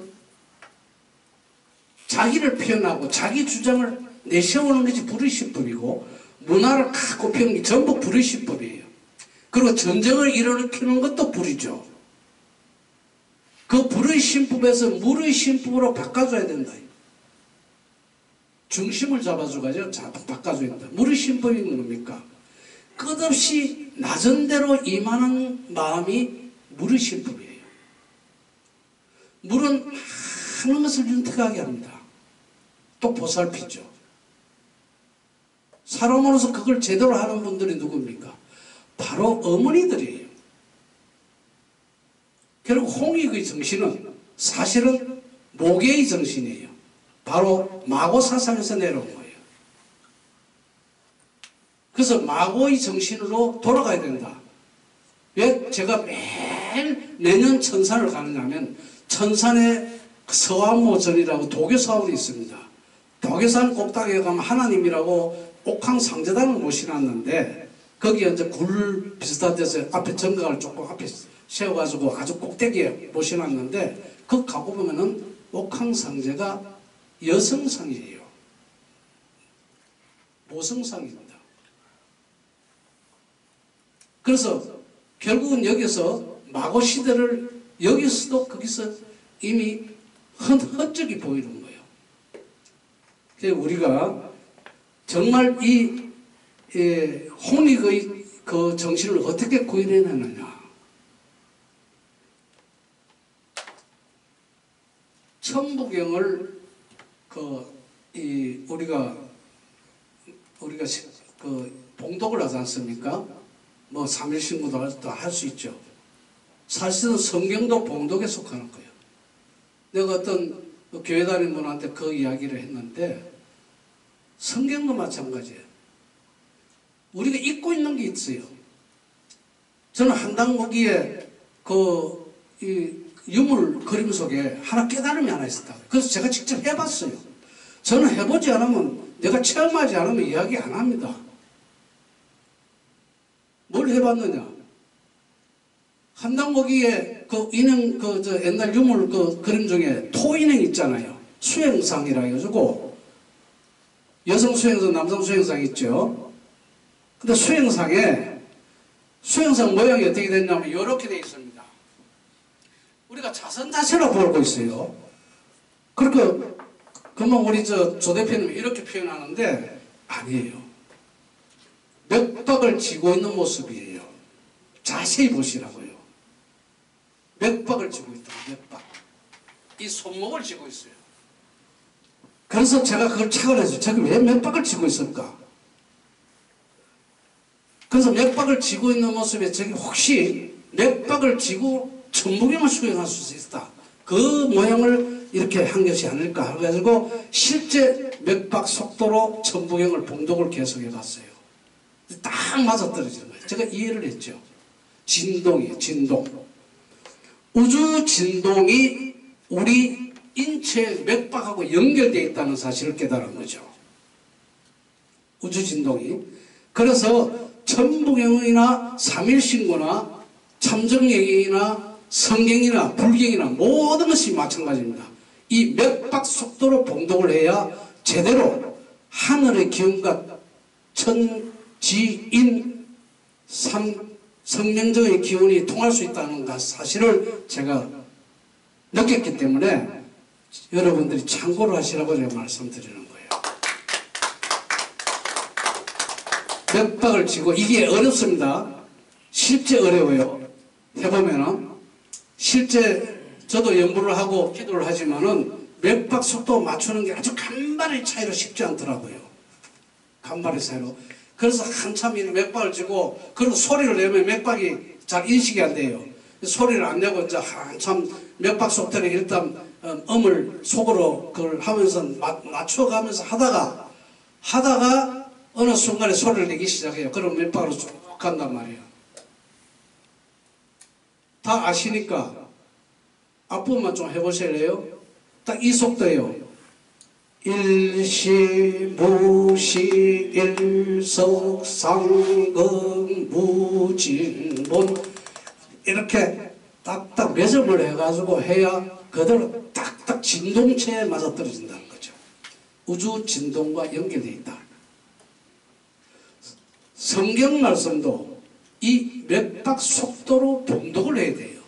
자기를 표현하고 자기 주장을 내세우는 것이 불의 신법이고 문화를 갖고 펴는 게 전부 불의 신법이에요. 그리고 전쟁을 일으키는 것도 불이죠. 그 불의 신법에서 물의 신법으로 바꿔줘야 된다. 중심을 잡아줘가지고 바꿔줘야 된다. 물의 신법이 뭡니까? 끝없이 낮은 대로 임하는 마음이 물의 신법이에요. 물은 많은 것을 윤택하게 합니다. 또 보살피죠. 사람으로서 그걸 제대로 하는 분들이 누굽니까? 바로 어머니들이에요. 결국 홍익의 정신은 사실은 모계의 정신이에요. 바로 마고 사상에서 내려온 거예요. 그래서 마고의 정신으로 돌아가야 된다. 왜 제가 매일 내년 천산을 가느냐면 천산에 서암모전이라고 도교사원이 있습니다. 도교산 꼭대기에 가면 하나님이라고 옥황상제단을 모셔놨는데 거기에 이제 굴 비슷한 데서 앞에 정각을 조금 앞에 세워가지고 아주 꼭대기에 모셔놨는데 그 가고 보면은 옥황상제가 여성상이에요. 모성상입니다. 그래서 결국은 여기서 마고 시대를 여기서도 거기서 이미 흔, 흔적이 보이는 거예요. 그래서 우리가 정말 이 예, 홍익의 그 정신을 어떻게 구현해내느냐. 천부경을 그 이 우리가 우리가 그 봉독을 하지 않습니까? 뭐 삼일신고도 할 수 있죠. 사실은 성경도 봉독에 속하는 거예요. 내가 어떤 교회 다니는 분한테 그 이야기를 했는데 성경도 마찬가지예요. 우리가 잊고 있는 게 있어요. 저는 한당무기에 그 이 유물 그림 속에 하나 깨달음이 하나 있었다. 그래서 제가 직접 해봤어요. 저는 해보지 않으면 내가 체험하지 않으면 이야기 안 합니다. 뭘 해봤느냐? 한당무기에 그 인형 그 저 옛날 유물 그 그림 중에 토인형 있잖아요. 수행상이라 해가지고 여성 수행상, 남성 수행상 있죠. 근데 수행상에 수행상 모양이 어떻게 됐냐면 이렇게 되어 있습니다. 우리가 자선자세로 보고 있어요. 그러니까 그러면 우리 저 조 대표님이 이렇게 표현하는데 아니에요. 맥박을 쥐고 있는 모습이에요. 자세히 보시라고요. 맥박을 쥐고 있다. 맥박. 이 손목을 쥐고 있어요. 그래서 제가 그걸 착을 했어요. 제가 왜 맥박을 쥐고 있을까? 그래서 맥박을 쥐고 있는 모습에 저기 혹시 맥박을 쥐고 천부경을 수행할 수 있다. 그 모양을 이렇게 한 것이 아닐까 해가지고 실제 맥박 속도로 천부경을 봉독을 계속해 봤어요. 딱 맞아떨어지는 거예요. 제가 이해를 했죠. 진동이에요. 진동. 우주 진동이 우리 인체 맥박하고 연결되어 있다는 사실을 깨달은 거죠. 우주 진동이. 그래서 천부경이나 삼일신고나 참정예경이나 성경이나 불경이나 모든 것이 마찬가지입니다. 이 맥박 속도로 봉독을 해야 제대로 하늘의 기운과 천지인 삼 성명적인 기운이 통할 수 있다는 사실을 제가 느꼈기 때문에 여러분들이 참고를 하시라고 제가 말씀드리는 거예요. 맥박을 쥐고 이게 어렵습니다. 실제 어려워요. 해보면은 실제 저도 연구를 하고 기도를 하지만은 맥박 속도 맞추는 게 아주 간발의 차이로 쉽지 않더라고요. 간발의 차이로. 그래서 한참 이 맥박을 쥐고 그리고 소리를 내면 맥박이 잘 인식이 안 돼요. 소리를 안 내고 이제 한참 맥박 속도를 일단 음을 속으로 그걸 하면서 맞춰가면서 하다가 하다가 어느 순간에 소리를 내기 시작해요. 그럼 맥박으로 쭉 간단 말이에요. 다 아시니까 앞부분만 좀 해보실래요? 딱 이 속도예요. 일시 무시 일석 상금 무진본 이렇게 딱딱 매점을 해가지고 해야 그대로 딱딱 진동체에 맞아떨어진다는 거죠. 우주 진동과 연결되어 있다. 성경 말씀도 이 맥박 속도로 봉독을 해야 돼요.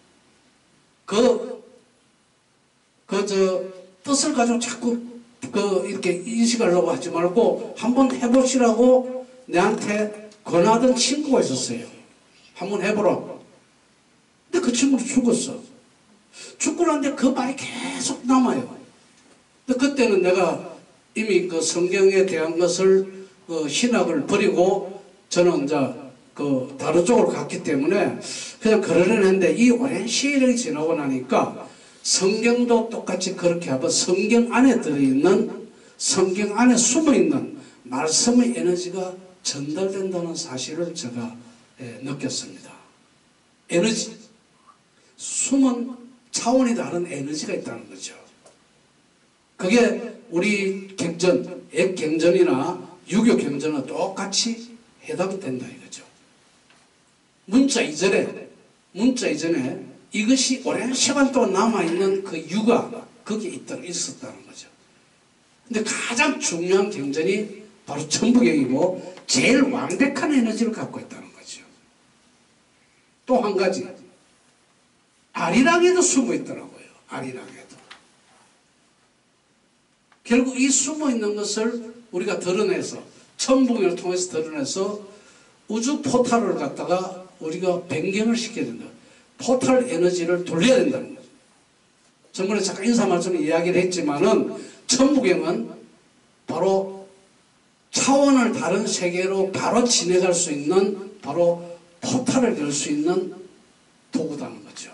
그, 그, 저, 뜻을 가지고 자꾸, 그, 이렇게 인식하려고 하지 말고, 한번 해보시라고 내한테 권하던 친구가 있었어요. 한번 해보라. 근데 그 친구도 죽었어. 죽고 난데 그 말이 계속 남아요. 근데 그때는 내가 이미 그 성경에 대한 것을 어, 신학을 버리고 저는 이제 그 다른 쪽으로 갔기 때문에 그냥 그러려는 했는데 이 오랜 시일이 지나고 나니까 성경도 똑같이 그렇게 하고 성경 안에 들어있는 성경 안에 숨어있는 말씀의 에너지가 전달된다는 사실을 제가 예, 느꼈습니다. 에너지, 숨은 차원이 다른 에너지가 있다는 거죠. 그게 우리 경전, 액경전이나 유교 경전은 똑같이 해당된다 이거죠. 문자 이전에, 문자 이전에 이것이 오랜 시간 동안 남아있는 그 유가 거기에 있도록 있었다는 거죠. 근데 가장 중요한 경전이 바로 천부경이고 제일 완벽한 에너지를 갖고 있다는 거죠. 또 한 가지, 아리랑에도 숨어 있더라고요. 아리랑에도. 결국 이 숨어 있는 것을 우리가 드러내서 천부경을 통해서 드러내서 우주 포탈을 갖다가 우리가 변경을 시켜야 된다. 포탈 에너지를 돌려야 된다는 거죠. 전번에 잠깐 인사 말씀에 이야기를 했지만은 천부경은 바로 차원을 다른 세계로 바로 지나갈 수 있는 바로 포탈을 열 수 있는 도구다는 거죠.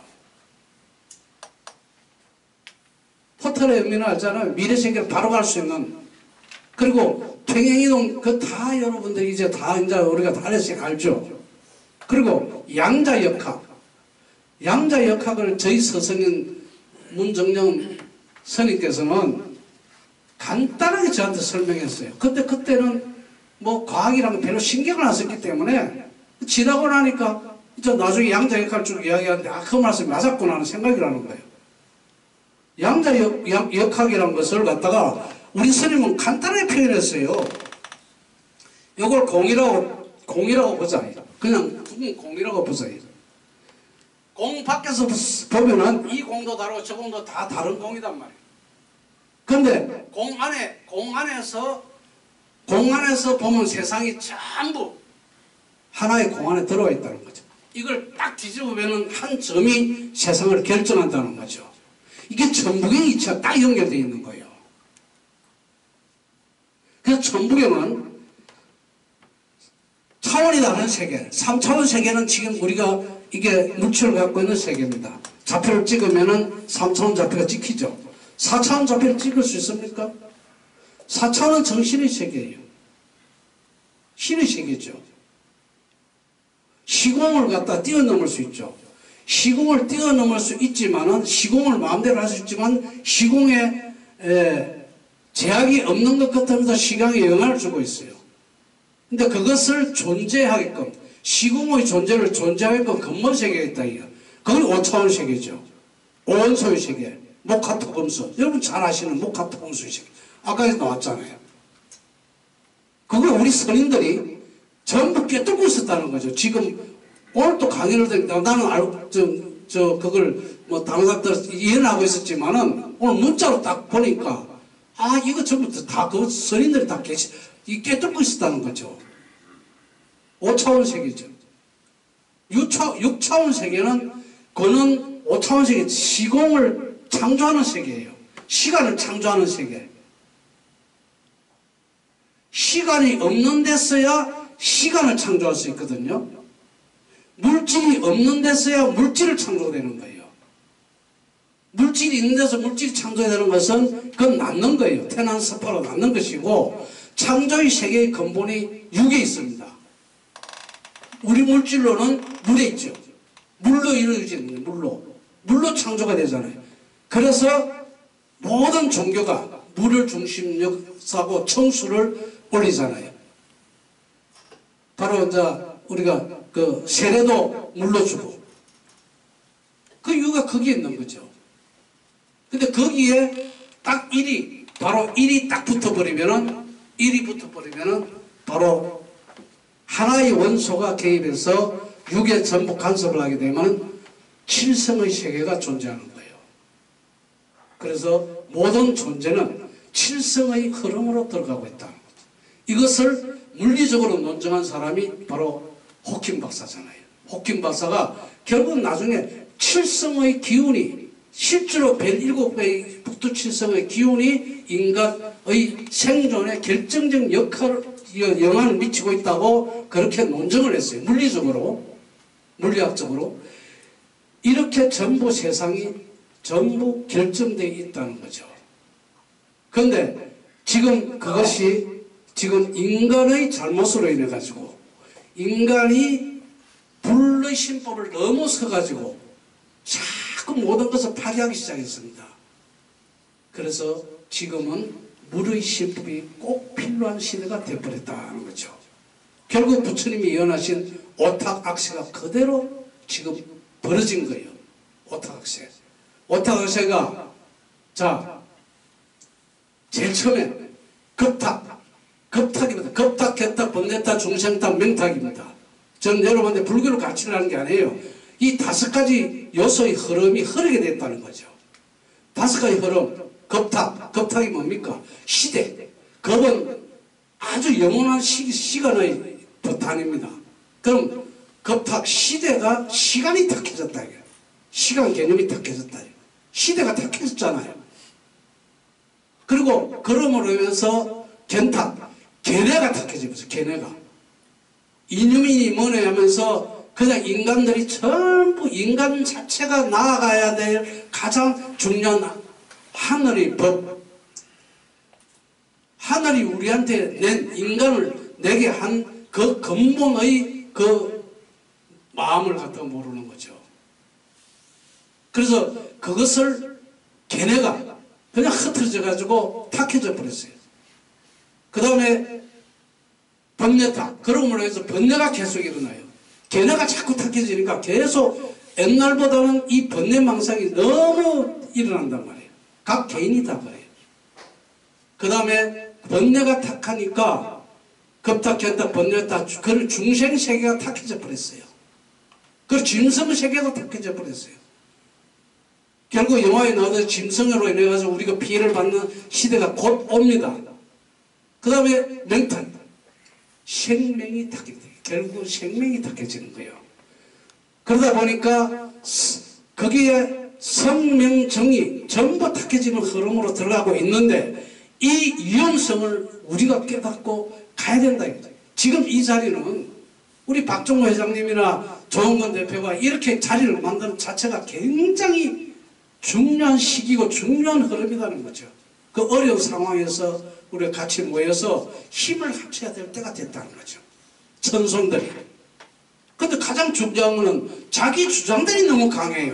포탈의 의미는 알잖아요. 미래 세계로 바로 갈 수 있는. 그리고 평행이동 그 다 여러분들 이제 다 이제 우리가 다 하나씩 알죠. 그리고 양자역학. 양자역학을 저희 서성인 문정영 스님께서는 간단하게 저한테 설명했어요. 근데 그때는 뭐 과학이라는 거 별로 신경을 안 썼기 때문에 지나고 나니까 저 나중에 양자역학을 쭉 이야기하는데 아, 그 말씀이 맞았구나 하는 생각이 나는 거예요. 양자역학이라는 것을 갖다가 우리 스님은 간단하게 표현했어요. 이걸 공이라고, 공이라고 보자. 그냥 공이라고 보자. 공 밖에서 보면은 이 공도 다르고 저 공도 다 다른 공이단 말이에요. 근데 공 안에, 공 안에서, 공 안에서 보면 세상이 전부 하나의 공 안에 들어가 있다는 거죠. 이걸 딱 뒤집으면은 한 점이 세상을 결정한다는 거죠. 이게 천부경 이치와 딱 연결되어 있는 거예요. 그래서 천부경은 차원이 다른 세계, 삼 차원 세계는 지금 우리가 이게 물질을 갖고 있는 세계입니다. 좌표를 찍으면은 삼 차원 좌표가 찍히죠. 사 차원 좌표를 찍을 수 있습니까? 사 차원은 정신의 세계예요. 신의 세계죠. 시공을 갖다 뛰어넘을 수 있죠. 시공을 뛰어넘을 수 있지만은 시공을 마음대로 할 수 있지만 시공에 에, 제약이 없는 것 같으면서 시간에 영향을 주고 있어요. 근데 그것을 존재하게끔 시공의 존재를 존재하게끔 근본 세계가 있다 이거. 그건 오 차원 세계죠. 오원소의 세계, 목화토금수. 여러분 잘 아시는 목화토금수의 세계. 아까 나왔잖아요. 그걸 우리 선인들이 전부 깨뚫고 있었다는 거죠. 지금 오늘 또 강의를 듣는다. 나는 알고 저, 저 그걸 뭐 당사들 이해는 하고 있었지만은 오늘 문자로 딱 보니까 아 이거 전부 다 그 선인들이 다 계시 이 깨뚫고 있었다는 거죠. 오 차원 세계죠. 육 차원 세계는 그는 오 차원 세계 시공을 창조하는 세계예요. 시간을 창조하는 세계. 시간이 없는 데서야 시간을 창조할 수 있거든요. 물질이 없는 데서야 물질을 창조되는 거예요. 물질이 있는 데서 물질이 창조되는 것은 그건 낳는 거예요. 태난 스파로 낳는 것이고 창조의 세계의 근본이 육에 있습니다. 우리 물질로는 물에 있죠. 물로 이루어지는 거예요. 물로. 물로 창조가 되잖아요. 그래서 모든 종교가 물을 중심으로 사고 청수를 올리잖아요. 바로 이제 우리가 그 세례도 물로 주고 그 이유가 거기에 있는 거죠. 근데 거기에 딱 일이 바로 일이 딱 붙어버리면은 일이 붙어버리면은 바로 하나의 원소가 개입해서 육에 전부 간섭을 하게 되면 칠성의 세계가 존재하는 거예요. 그래서 모든 존재는 칠성의 흐름으로 들어가고 있다는 거죠. 이것을 물리적으로 논증한 사람이 바로 호킹 박사잖아요. 호킹 박사가 결국 나중에 칠성의 기운이 실제로 백칠 배의 북두칠성의 기운이 인간의 생존에 결정적 역할을, 영향을 미치고 있다고 그렇게 논증을 했어요. 물리적으로, 물리학적으로. 이렇게 전부 세상이 전부 결정되어 있다는 거죠. 그런데 지금 그것이 지금 인간의 잘못으로 인해 가지고 인간이 불의 신법을 넘어서 가지고 자꾸 모든 것을 파괴하기 시작했습니다. 그래서 지금은 물의 신법이 꼭 필요한 시대가 되어버렸다는 거죠. 결국 부처님이 예언하신 오탁악세가 그대로 지금 벌어진 거예요. 오탁악세. 오탁악세가 자 제일 처음에 급탁, 급탁입니다. 급탁, 개탁, 번뇌탁, 중생탁, 명탁입니다. 저는 여러분한테 불교를 가르치려는 게 아니에요. 이 다섯 가지 요소의 흐름이 흐르게 됐다는 거죠. 다섯 가지 흐름. 급탁, 급탁이 뭡니까? 시대. 급은 아주 영원한 시, 시간의 단위입니다. 그럼 급탁, 시대가 시간이 탁해졌다. 시간 개념이 탁해졌다. 시대가 탁해졌잖아요. 그리고 그럼으로 인해서 견탁, 견해가 탁해지면서 견해가 이념이 뭐냐 하면서 그냥 인간들이 전부 인간 자체가 나아가야 될 가장 중요한 하늘의 법, 하늘이 우리한테 낸 인간을 내게 한 그 근본의 그 마음을 갖다가 모르는 거죠. 그래서 그것을 걔네가 그냥 흩어져 가지고 탁해져 버렸어요. 그 다음에 번뇌탁, 그러므로 해서 번뇌가 계속 일어나요. 걔네가 자꾸 탁해지니까 계속 옛날보다는 이 번뇌망상이 너무 일어난단 말이에요. 각 개인이 다 그래요. 그 다음에 번뇌가 탁하니까 급탁, 견탁, 번뇌탁, 그 중생세계가 탁해져 버렸어요. 그 짐승세계도 탁해져 버렸어요. 결국 영화에 나오는 짐승으로 인해 가지고 우리가 피해를 받는 시대가 곧 옵니다. 그 다음에 맹탄, 생명이 탁해져, 결국 생명이 탁해지는 거예요. 그러다 보니까 거기에 성명정이 전부 탁해지는 흐름으로 들어가고 있는데 이 위험성을 우리가 깨닫고 가야 된다. 지금 이 자리는 우리 박종호 회장님이나 조홍건 대표가 이렇게 자리를 만드는 자체가 굉장히 중요한 시기고 중요한 흐름이라는 거죠. 그 어려운 상황에서 우리가 같이 모여서 힘을 합쳐야 될 때가 됐다는 거죠. 천손들이. 근데 가장 중요한 거는 자기 주장들이 너무 강해요.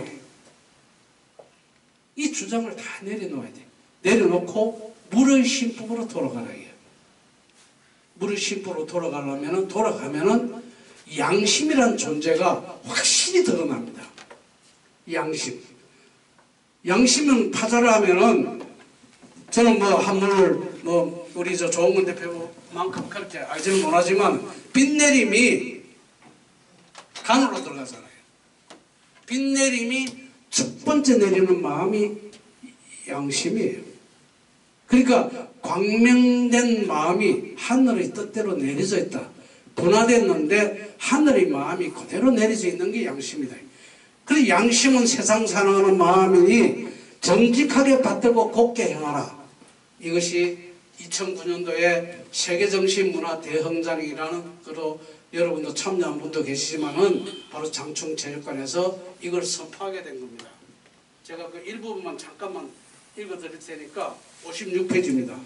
이 주장을 다 내려놓아야 돼. 내려놓고 물의 신법으로 돌아가라 해요. 물의 신법으로 돌아가려면 돌아가면은 양심이란 존재가 확실히 드러납니다. 양심. 양심은 파자를 하면은 저는 뭐 한문을 뭐 우리 저 조홍근 대표만큼 그렇게 알지는 못하지만 빛내림이 간으로 들어가잖아요. 빛내림이 첫 번째 내리는 마음이 양심이에요. 그러니까 광명된 마음이 하늘의 뜻대로 내려져 있다. 분화됐는데 하늘의 마음이 그대로 내려져 있는 게 양심이다. 그래서 양심은 세상 사랑하는 마음이니 정직하게 받들고 곱게 행하라. 이것이 이천구 년도에 세계정신문화 대흥장이라는 그로 여러분도 참여한 분도 계시지만은 바로 장충체육관에서 이걸 선포하게 된 겁니다. 제가 그 일부분만 잠깐만 읽어 드릴 테니까 오십육 페이지입니다.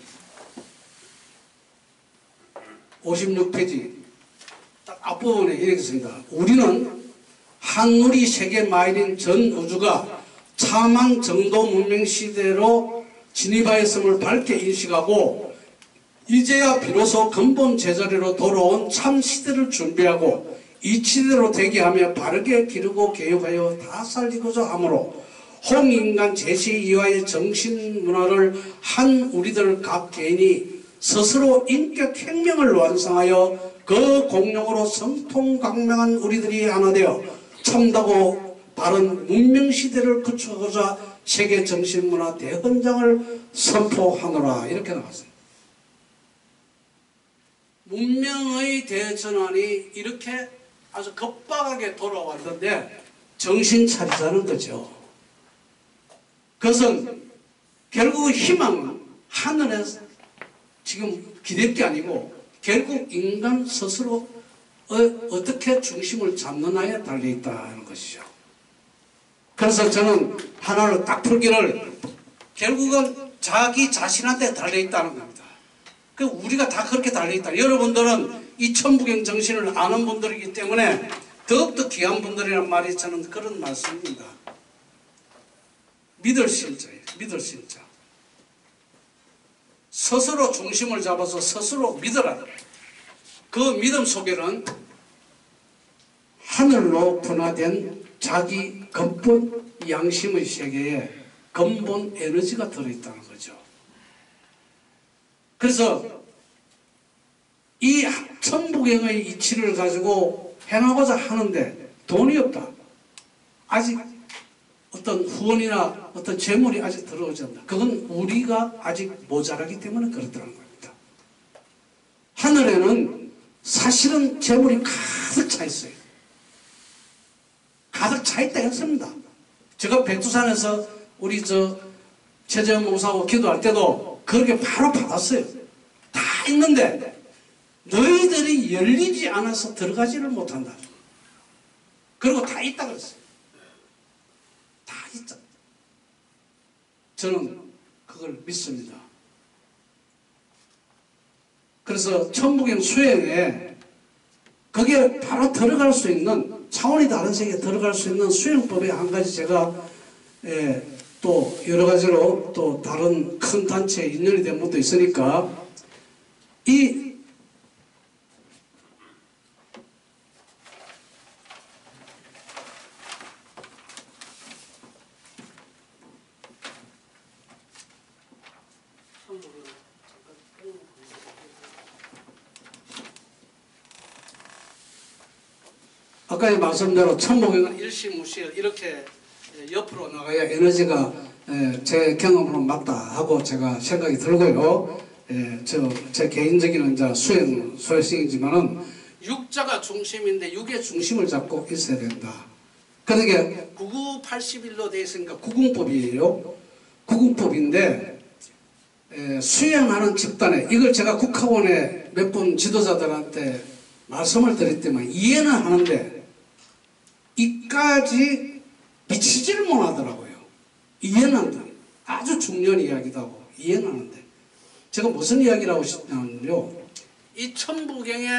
오십육 페이지 딱 앞부분에 이렇게 씁니다. 우리는 한누리 세계 마일인 전 우주가 차망 정도 문명 시대로 진입하였음을 밝게 인식하고 이제야 비로소 근본 제자리로 돌아온 참 시대를 준비하고 이 시대로 대기하며 바르게 기르고 교육하여 다 살리고자 하므로 홍인간 제시 이하의 정신문화를 한 우리들 각 개인이 스스로 인격혁명을 완성하여 그 공력으로 성통강명한 우리들이 하나 되어 참다고 바른 문명시대를 구축하고자 세계정신문화 대헌장을 선포하노라. 이렇게 나왔어요. 문명의 대전환이 이렇게 아주 급박하게 돌아왔는데 정신 차리자는 거죠. 그것은 결국 희망은 하늘에 지금 기댈 게 아니고 결국 인간 스스로 어, 어떻게 중심을 잡느냐에 달려있다는 것이죠. 그래서 저는 하나를 딱 풀기를 결국은 자기 자신한테 달려있다는 겁니다. 그 우리가 다 그렇게 달려있다. 여러분들은 이 천부경 정신을 아는 분들이기 때문에 더욱더 귀한 분들이란 말이 저는 그런 말씀입니다. 믿을 신자예요. 믿을 신자. 스스로 중심을 잡아서 스스로 믿으라. 그 믿음 속에는 하늘로 분화된 자기 근본 양심의 세계에 근본 에너지가 들어있다는 거죠. 그래서 이 천부경의 이치를 가지고 행하고자 하는데 돈이 없다. 아직 어떤 후원이나 어떤 재물이 아직 들어오지 않는다. 그건 우리가 아직 모자라기 때문에 그렇다는 겁니다. 하늘에는 사실은 재물이 가득 차 있어요. 가득 차 있다 했습니다. 제가 백두산에서 우리 저 최재현 목사하고 기도할 때도 그렇게 바로 받았어요. 다 있는데 너희들이 열리지 않아서 들어가지를 못한다. 그리고 다 있다 그랬어요. 다 있다. 저는 그걸 믿습니다. 그래서 천부경 수행에 거기에 바로 들어갈 수 있는 차원이 다른 세계에 들어갈 수 있는 수행법에 한 가지 제가 예, 또 여러 가지로 또 다른 큰 단체에 인연이 된 분도 있으니까 이 아까 말씀대로 천부경은 일시무시 이렇게 옆으로 나가야 에너지가 제 경험으로 맞다 하고 제가 생각이 들고요. 저 제 개인적인 이제 수행 소행이지만은 육자가 중심인데 육의 중심을 잡고 있어야 된다. 그러니까 구구팔십일로 되어 있으니까 구궁법이에요. 구궁법인데 수행하는 집단에 이걸 제가 국학원에 몇 분 지도자들한테 말씀을 드렸더만 이해는 하는데 이까지 미치지를 못하더라고요. 이해는 한다. 아주 중요한 이야기도 하고 이해는 하는데 제가 무슨 이야기를 하고 싶냐면요. 이 천부경의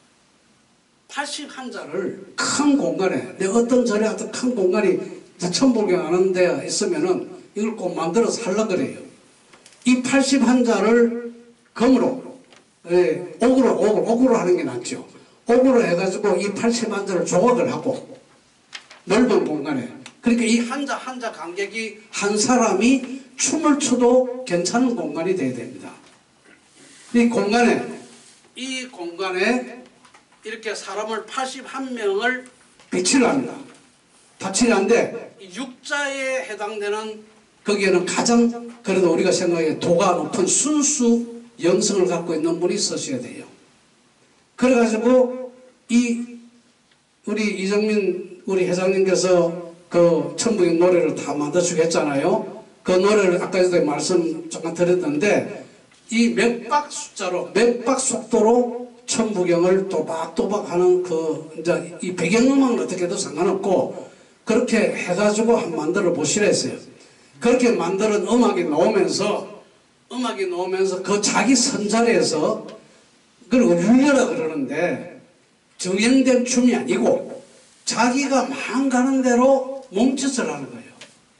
팔십일 자를 큰 공간에 내 어떤 절에 어떤 큰 공간이 천부경 하는 데 있으면은 이걸 꼭 만들어서 하려고 그래요. 이 팔십일 자를 금으로 예, 옥으로 옥으로 옥으로 하는 게 낫죠. 옥으로 해가지고 이 팔십일 자를 조각을 하고 넓은 공간에 그러니까 이 한자 한자 간격이 한 사람이 춤을 춰도 괜찮은 공간이 돼야 됩니다. 이 공간에 이 공간에 이렇게 사람을 팔십일 명을 배치를 합니다. 배치를 하는데 육자에 해당되는 거기에는 가장 그래도 우리가 생각해 도가 높은 순수 영성을 갖고 있는 분이 서셔야 돼요. 그래가지고 이 우리 이정민 우리 회장님께서 그 천부경 노래를 다 만들어주고 했잖아요. 그 노래를 아까 전에 말씀 잠깐 드렸는데 이 맥박 숫자로 맥박 속도로 천부경을 또박또박 하는 그 이제 이 배경음악은 어떻게 해도 상관없고 그렇게 해가지고 한번 만들어 보시라 했어요. 그렇게 만드는 음악이 나오면서 음악이 나오면서 그 자기 선자리에서 그걸 울려라 그러는데 정형된 춤이 아니고 자기가 마음 가는 대로 몸짓을 하는 거예요.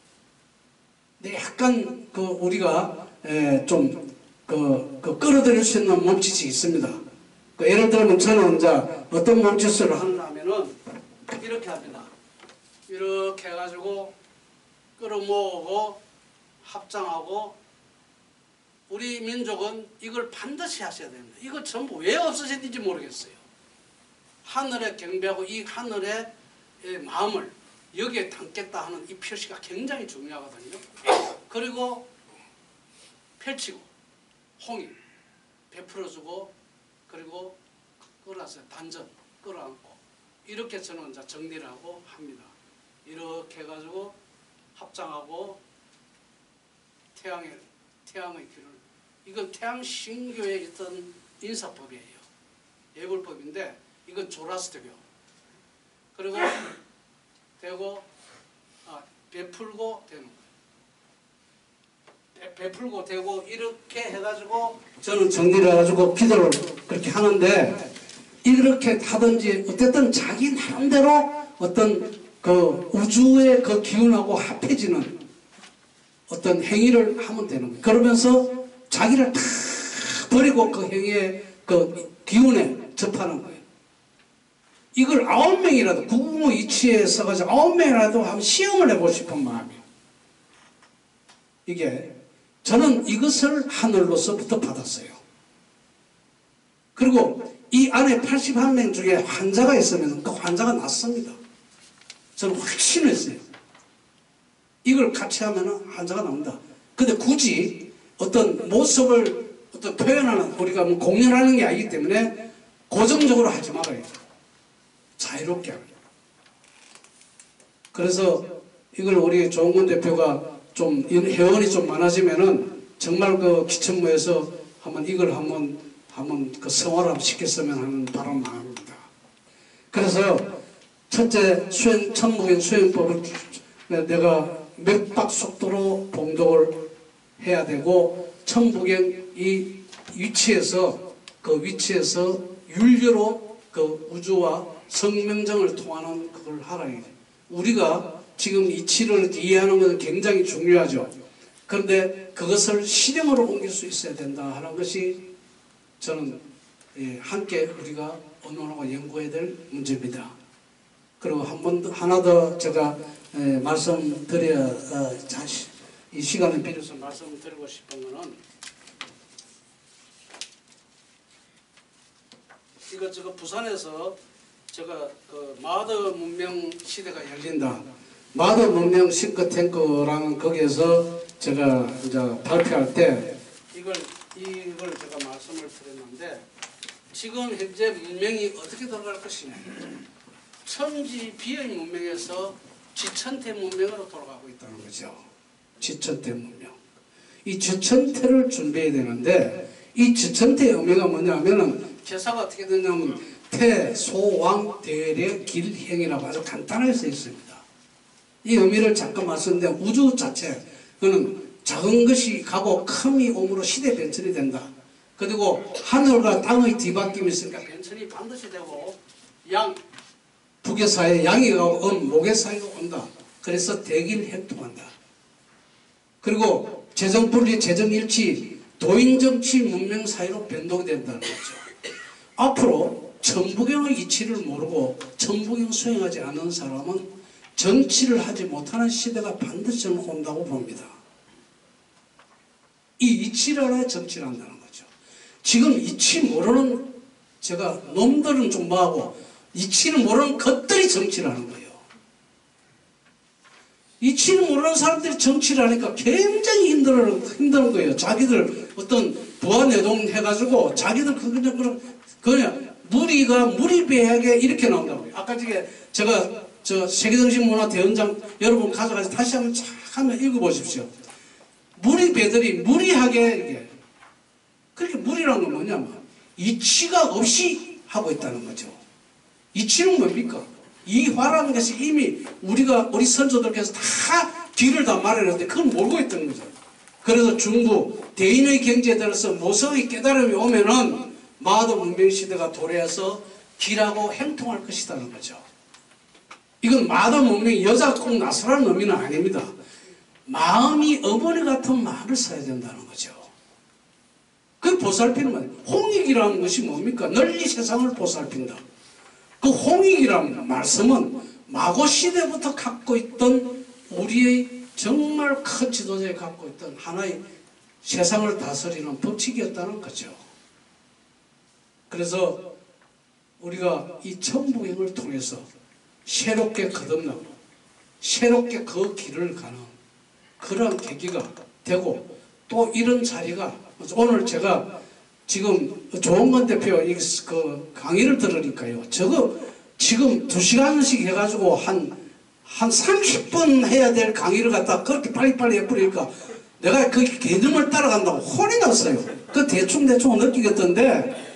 근데 약간 그 우리가 좀 그, 그 끌어들일 수 있는 몸짓이 있습니다. 그 예를 들면 저는 이제 어떤 몸짓을 하냐면은 이렇게 합니다. 이렇게 해가지고 끌어모으고 합장하고 우리 민족은 이걸 반드시 하셔야 됩니다. 이거 전부 왜 없어졌는지 모르겠어요. 하늘에 경배하고 이 하늘의 마음을 여기에 담겠다 하는 이 표시가 굉장히 중요하거든요. 그리고 펼치고 홍이 베풀어주고 그리고 끌어서 단전 끌어안고 이렇게 저는 이제 정리를 하고 합니다. 이렇게 해가지고 합장하고 태양의 태양의 길을, 이건 태양 신교에 있던 인사법이에요. 예불법인데 이건 조라스터교. 그리고 되고 아, 베풀고 되는 거예요. 배, 베풀고 되고 이렇게 해가지고 저는 정리를 해가지고 기도를 그렇게 하는데, 이렇게 하든지 어쨌든 자기 나름대로 어떤 그 우주의 그 기운하고 합해지는 어떤 행위를 하면 되는 거예요. 그러면서 자기를 다 버리고 그 행위의 그 기운에 접하는 거예요. 이걸 아홉 명이라도 구구무 이치에 써가지고 아홉 명이라도 한번 시험을 해보고 싶은 마음이에요. 이게 저는 이것을 하늘로서부터 받았어요. 그리고 이 안에 팔십일 명 중에 환자가 있으면 그 환자가 낫습니다. 저는 확신했어요. 이걸 같이 하면 환자가 납니다. 근데 굳이 어떤 모습을 어떤 표현하는, 우리가 뭐 공연하는 게 아니기 때문에 고정적으로 하지 말아요. 자유롭게 하고. 그래서 이걸 우리 조홍근 대표가 좀 회원이 좀 많아지면은 정말 그 기천무에서 한번 이걸 한번 한번 그 성화를 시켰으면 하는 바람 마음입니다. 그래서 첫째 수행 천부경 수행법을 내가 맥박 속도로 봉독을 해야 되고, 천부경 이 위치에서 그 위치에서 윤리로 그 우주와 성명정을 통하는 그걸 하라. 우리가 지금 이치를 이해하는 것은 굉장히 중요하죠. 그런데 그것을 실행으로 옮길 수 있어야 된다 하는 것이 저는 예, 함께 우리가 언론하고 연구해야 될 문제입니다. 그리고 한 번 하나 더 제가 예, 말씀드려 어, 자시, 이 시간을 빌어서 말씀드리고 싶은 것은, 이거 저거 부산에서 제가 그 마더 문명 시대가 열린다, 마더 문명 싱크탱크라는 거기에서 제가 이제 발표할 때 이걸 이걸 제가 말씀을 드렸는데, 지금 현재 문명이 어떻게 돌아갈 것이냐, 천지 비의 문명에서 지천태 문명으로 돌아가고 있다는 거죠. 지천태 문명. 이 지천태를 준비해야 되는데, 이 지천태의 의미가 뭐냐면은 제사가 어떻게 되냐면 태, 소, 왕, 대례, 길, 행이라고 아주 간단하게 써 있습니다. 이 의미를 잠깐 말씀드리는데, 우주 자체 그는 작은 것이 가고 큼이 오므로 시대 변천이 된다. 그리고 하늘과 땅의 뒤바뀜이 있으니까 변천이 반드시 되고, 양 북의 사이에 양이 가고 음, 목의 사이로 온다. 그래서 대기를 행통한다. 그리고 재정분리, 재정일치, 도인정치 문명 사이로 변동이 된다는 거죠. 앞으로 천부경의 이치를 모르고 천부경 수행하지 않은 사람은 정치를 하지 못하는 시대가 반드시 온다고 봅니다. 이 이치를 알아야 정치를 한다는 거죠. 지금 이치 모르는 제가 놈들은 좀 뭐하고 이치를 모르는 것들이 정치를 하는 거예요. 이치를 모르는 사람들이 정치를 하니까 굉장히 힘들어, 힘든 거예요. 자기들 어떤 부하내동 해가지고 자기들 그냥, 그냥, 그냥 무리가 무리배하게 이렇게 나온다고요. 아까 저게 제가 저 세계정신문화 대원장 여러분 가져가서 다시 한번 쫙 한번 읽어보십시오. 무리배들이 무리하게 이게 그렇게 무리라는 건 뭐냐면 이치가 없이 하고 있다는 거죠. 이치는 뭡니까? 이화라는 것이 이미 우리가 우리 선조들께서 다 뒤를 다 말해놨는데 그걸 모르고 있던 거죠. 그래서 중부 대인의 경제에 따라서 모성의 깨달음이 오면은 마더 문명 시대가 도래해서 길하고 행통할 것이라는 거죠. 이건 마더 문명이 여자가 꼭 나서라는 의미는 아닙니다. 마음이 어머니 같은 마음을 써야 된다는 거죠. 그 보살피는 거예요. 홍익이라는 것이 뭡니까? 널리 세상을 보살핀다. 그 홍익이라는 말씀은 마고 시대부터 갖고 있던 우리의 정말 큰 지도자에 갖고 있던 하나의 세상을 다스리는 법칙이었다는 거죠. 그래서 우리가 이 천부경을 통해서 새롭게 거듭나고 새롭게 그 길을 가는 그런 계기가 되고, 또 이런 자리가 오늘 제가 지금 조홍근 대표 그 강의를 들으니까요. 저거 지금 두 시간씩 해가지고 한, 한 삼십 분 해야 될 강의를 갖다 그렇게 빨리빨리 해버리니까 내가 그 개념을 따라간다고 혼이 났어요. 그 대충대충 느끼겠던데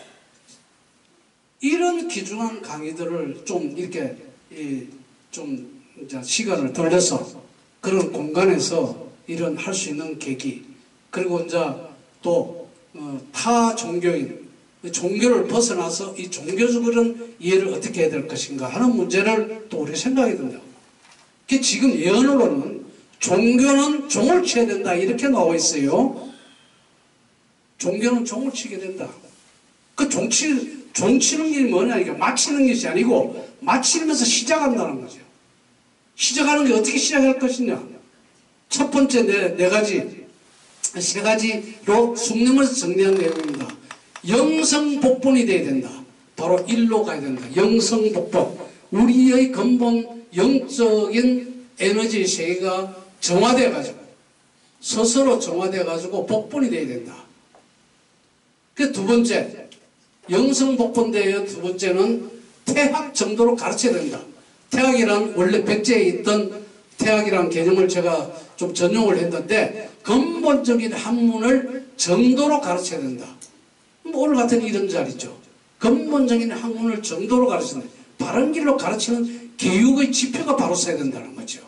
이런 귀중한 강의들을 좀 이렇게 좀 이제 시간을 돌려서 그런 공간에서 이런 할 수 있는 계기, 그리고 이제 또 타 종교인 종교를 벗어나서 이 종교적인 이해를 어떻게 해야 될 것인가 하는 문제를 또 우리가 생각해야 된다. 그 지금 예언으로는 종교는 종을 쳐야 된다 이렇게 나와 있어요. 종교는 종을 치게 된다. 그 종치 종 치는 게 뭐냐, 이게 마치는 것이 아니고 마치면서 시작한다는 거죠. 시작하는 게 어떻게 시작할 것이냐. 첫 번째 네, 네 가지, 세 가지로 숙명을 정리한 내용입니다. 영성복본이 돼야 된다. 바로 일로 가야 된다. 영성복본. 우리의 근본 영적인 에너지 세계가 정화되어 가지고 스스로 정화되어 가지고 복본이 돼야 된다. 그 두 번째, 영성복본대의 두 번째는 태학 정도로 가르쳐야 된다. 태학이란 원래 백제에 있던 태학이란 개념을 제가 좀 전용을 했는데 근본적인 학문을 정도로 가르쳐야 된다. 뭐 오늘 같은 이런 자리죠. 근본적인 학문을 정도로 가르치는, 바른 길로 가르치는 교육의 지표가 바로 서야 된다는 거죠.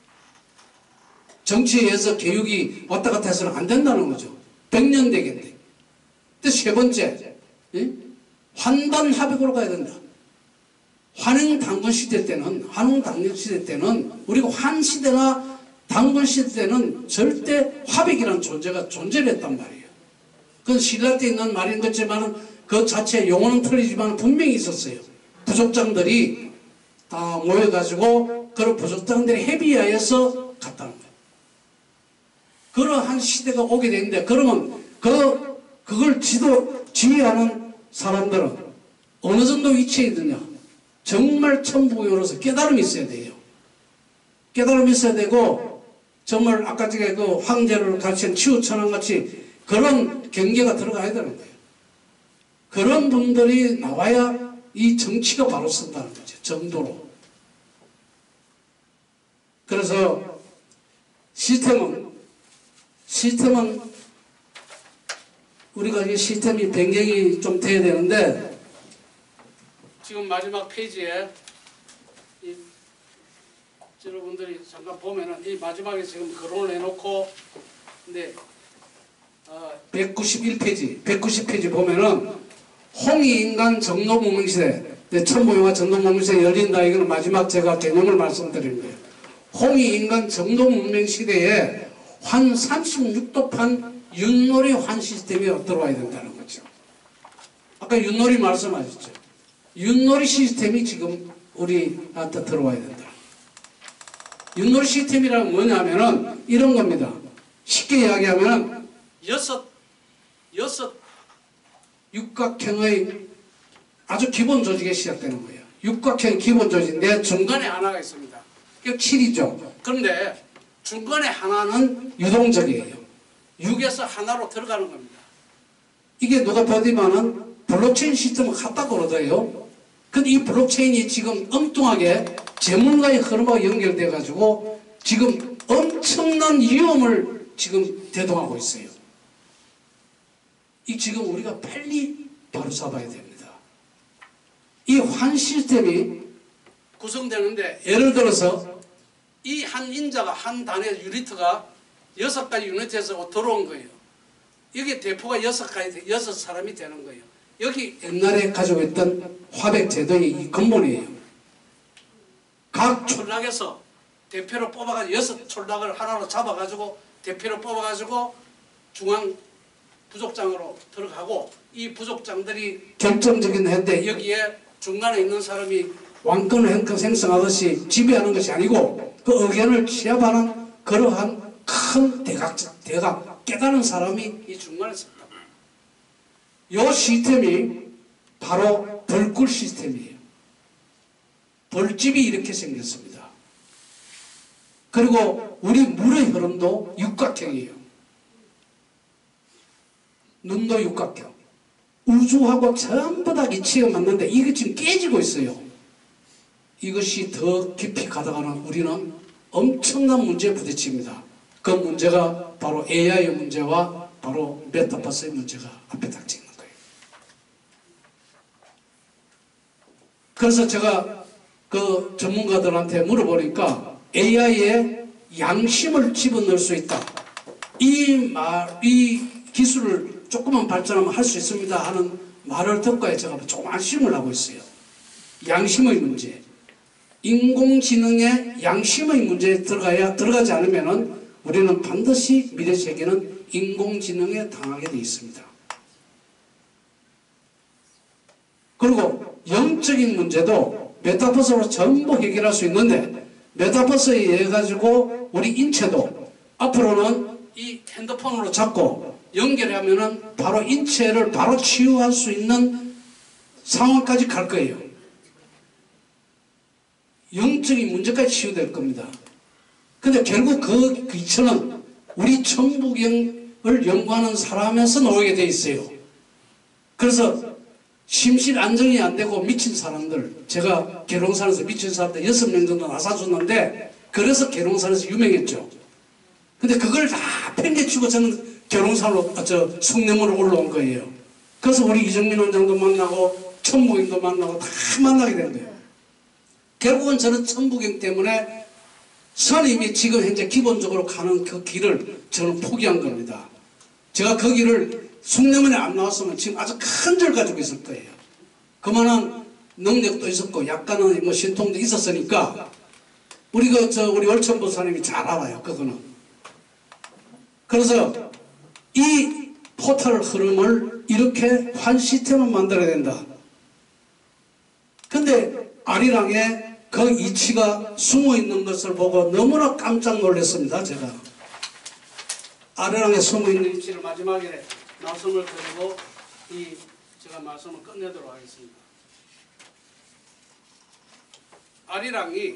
정치에 의해서 교육이 왔다 갔다 해서는 안 된다는 거죠. 백 년 되겠네. 근데 세 번째, 예? 환단합익으로 가야 된다. 환웅당군 시대 때는, 환웅당군 시대 때는, 우리가 환 시대나 당군 시대 때는 절대 화백이라는 존재가 존재를 했단 말이에요. 그건 신라 때 있는 말인 것지만 그 자체 용어는 틀리지만 분명히 있었어요. 부족장들이 다 모여가지고 그런 부족장들이 협의하여서 갔다는 거예요. 그러한 시대가 오게 되는데, 그러면 그, 그걸 지도, 지휘하는 사람들은 어느 정도 위치에 있느냐. 정말 천부교로서 깨달음이 있어야 돼요. 깨달음이 있어야 되고, 정말 아까 전에 그 황제를 가르친 치우천왕 같이 그런 경계가 들어가야 되는 거예요. 그런 분들이 나와야 이 정치가 바로 선다는 거죠. 정도로. 그래서 시스템은, 시스템은 우리가 이 시스템이 변경이 좀 돼야 되는데, 지금 마지막 페이지에 이 여러분들이 잠깐 보면은 이 마지막에 지금 거론을 해놓고, 근데 어, 백구십일 페이지, 백구십 페이지 보면은 홍익인간 정노문명시대, 천부영화 정노문명시대 열린다. 이거는 마지막 제가 개념을 말씀드리는 거예요. 홍익인간 정노문명시대에 환 삼십육 도판 윷놀이 환 시스템이 들어와야 된다는 거죠. 아까 윷놀이 말씀하셨죠. 윷놀이 시스템이 지금 우리한테 들어와야 된다. 윷놀이 시스템이란 뭐냐면은 이런 겁니다. 쉽게 이야기하면은 여섯, 여섯 육각형의 아주 기본 조직에 시작되는 거예요. 육각형 기본 조직인데 중간에 하나가 있습니다. 그게 칠이죠. 그런데 중간에 하나는 유동적이에요. 육에서 하나로 들어가는 겁니다. 이게 누가 보디만은 블록체인 시스템을 갖다 그러더요. 근데 이 블록체인이 지금 엉뚱하게 재물과의 흐름과 연결돼 가지고 지금 엄청난 위험을 지금 대동하고 있어요. 이 지금 우리가 빨리 바로 잡아야 됩니다. 이 환 시스템이 구성되는데, 예를 들어서 이 한 인자가 한 단의 유니트가 여섯 가지 유니트에서 들어온 거예요. 여기 대포가 여섯 가지, 여섯 사람이 되는 거예요. 여기 옛날에 가지고 있던 화백 제도의 이 근본이에요. 각 촌락에서 대표를 뽑아가지고 여섯 촌락을 하나로 잡아가지고 대표를 뽑아가지고 중앙 부족장으로 들어가고, 이 부족장들이 결정적인 해인데 여기에 중간에 있는 사람이 왕권을 생성하듯이 지배하는 것이 아니고 그 의견을 취합하는 그러한 큰 대각, 대각 깨달은 사람이 이 중간에 있습니다. 이 시스템이 바로 벌꿀 시스템이에요. 벌집이 이렇게 생겼습니다. 그리고 우리 물의 흐름도 육각형이에요. 눈도 육각형. 우주하고 전부 다 이치가 맞는데 이게 지금 깨지고 있어요. 이것이 더 깊이 가다가는 우리는 엄청난 문제에 부딪힙니다. 그 문제가 바로 에이아이의 문제와 바로 메타버스의 문제가 앞에 닥쳐 있는 거예요. 그래서 제가 그 전문가들한테 물어보니까 에이아이에 양심을 집어넣을 수 있다. 이 말, 이 기술을 조금만 발전하면 할 수 있습니다 하는 말을 듣고 제가 조금 안심을 하고 있어요. 양심의 문제. 인공지능의 양심의 문제에 들어가야, 들어가지 않으면은 우리는 반드시 미래 세계는 인공지능에 당하게 되어 있습니다. 그리고 영적인 문제도 메타버스로 전부 해결할 수 있는데, 메타버스에 의해 가지고 우리 인체도 앞으로는 이 핸드폰으로 잡고 연결하면은 바로 인체를 바로 치유할 수 있는 상황까지 갈 거예요. 영적인 문제까지 치유될 겁니다. 근데 결국 그 기초는 우리 천부경을 연구하는 사람에서 나오게 돼 있어요. 그래서 심실 안정이 안 되고 미친 사람들, 제가 계룡산에서 미친 사람들 여섯 명 정도 나사줬는데, 그래서 계룡산에서 유명했죠. 근데 그걸 다 팽개치고 저는 계룡산으로, 저 숭례문으로 올라온 거예요. 그래서 우리 이정민 원장도 만나고 천부경도 만나고 다 만나게 된 거예요. 결국은 저는 천부경 때문에 선임이 지금 현재 기본적으로 가는 그 길을 저는 포기한 겁니다. 제가 그 길을 숭례문에 안 나왔으면 지금 아주 큰 절 가지고 있을 거예요. 그만한 능력도 있었고 약간은 뭐 신통도 있었으니까 우리 그 저 우리 월천 보사님이 잘 알아요. 그거는. 그래서 이 포털 흐름을 이렇게 한 시스템을 만들어야 된다. 근데 아리랑에 그 이치가 숨어 있는 것을 보고 너무나 깜짝 놀랐습니다. 제가 아리랑에 숨어 있는 이치를 마지막에 말씀을 드리고 이 제가 말씀을 끝내도록 하겠습니다. 아리랑이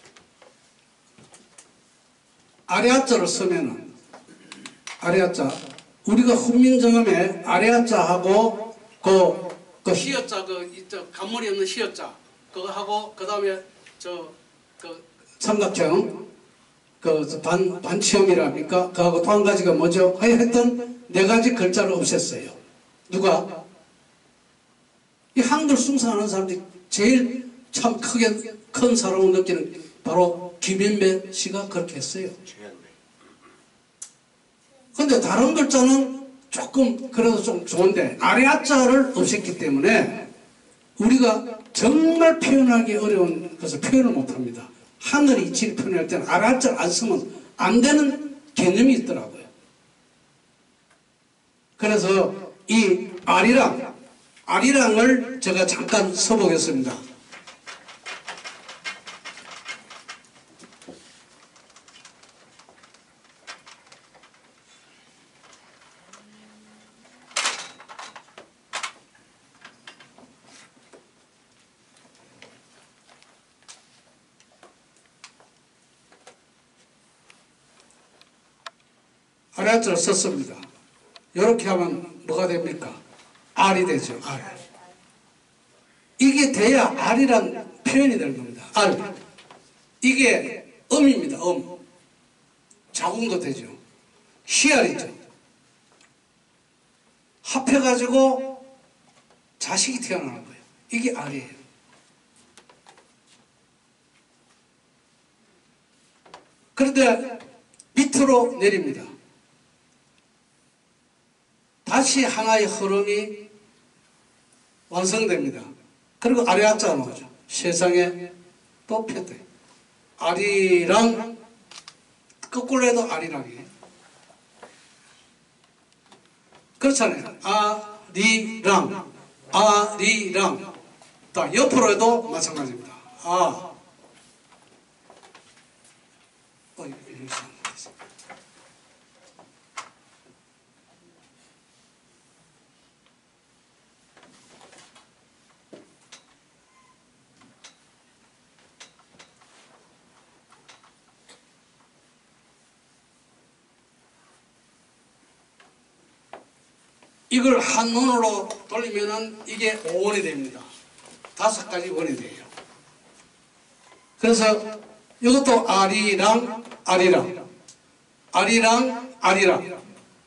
아레아자를 쓰면은 아레아자 우리가 훈민정음에 아레아자하고 그, 그 히어자 그 저 간머리 없는 히어자 그거 하고 그 다음에 저 그 삼각형 그 반 반치형이랍니까? 그하고 또 한 가지가 뭐죠? 하여튼 네 가지 글자를 없앴어요. 누가? 이 한글 숭상하는 사람들이 제일 참 크게 큰 사랑을 느끼는 바로 김현배 씨가 그렇게 했어요. 근데 다른 글자는 조금 그래도 좀 좋은데 아레아자를 없앴기 때문에 우리가 정말 표현하기 어려운 것을 표현을 못합니다. 하늘의 이치를 표현할 때는 아레아자를 안 쓰면 안 되는 개념이 있더라고요. 그래서 이 아리랑, 아리랑을 제가 잠깐 써보겠습니다. 아레아자를 썼습니다. 이렇게 하면 뭐가 됩니까? R이 되죠. R. 이게 돼야 R이란 표현이 되는 겁니다. R. 이게 음입니다. 음. 자궁도 되죠. 씨알이죠. 합해가지고 자식이 태어나는 거예요. 이게 R이에요. 그런데 밑으로 내립니다. 다시 하나의 흐름이 완성됩니다. 그리고 아레아자가 나오죠. 세상에 또 폈대. 아리랑 거꾸로 해도 아리랑이에요. 그렇잖아요. 아리랑 아리랑 또 옆으로 해도 마찬가지입니다. 아 어, 이걸 한 원으로 돌리면은 이게 오 원이 됩니다. 다섯 가지 원이 돼요. 그래서 이것도 아리랑, 아리랑, 아리랑, 아리랑.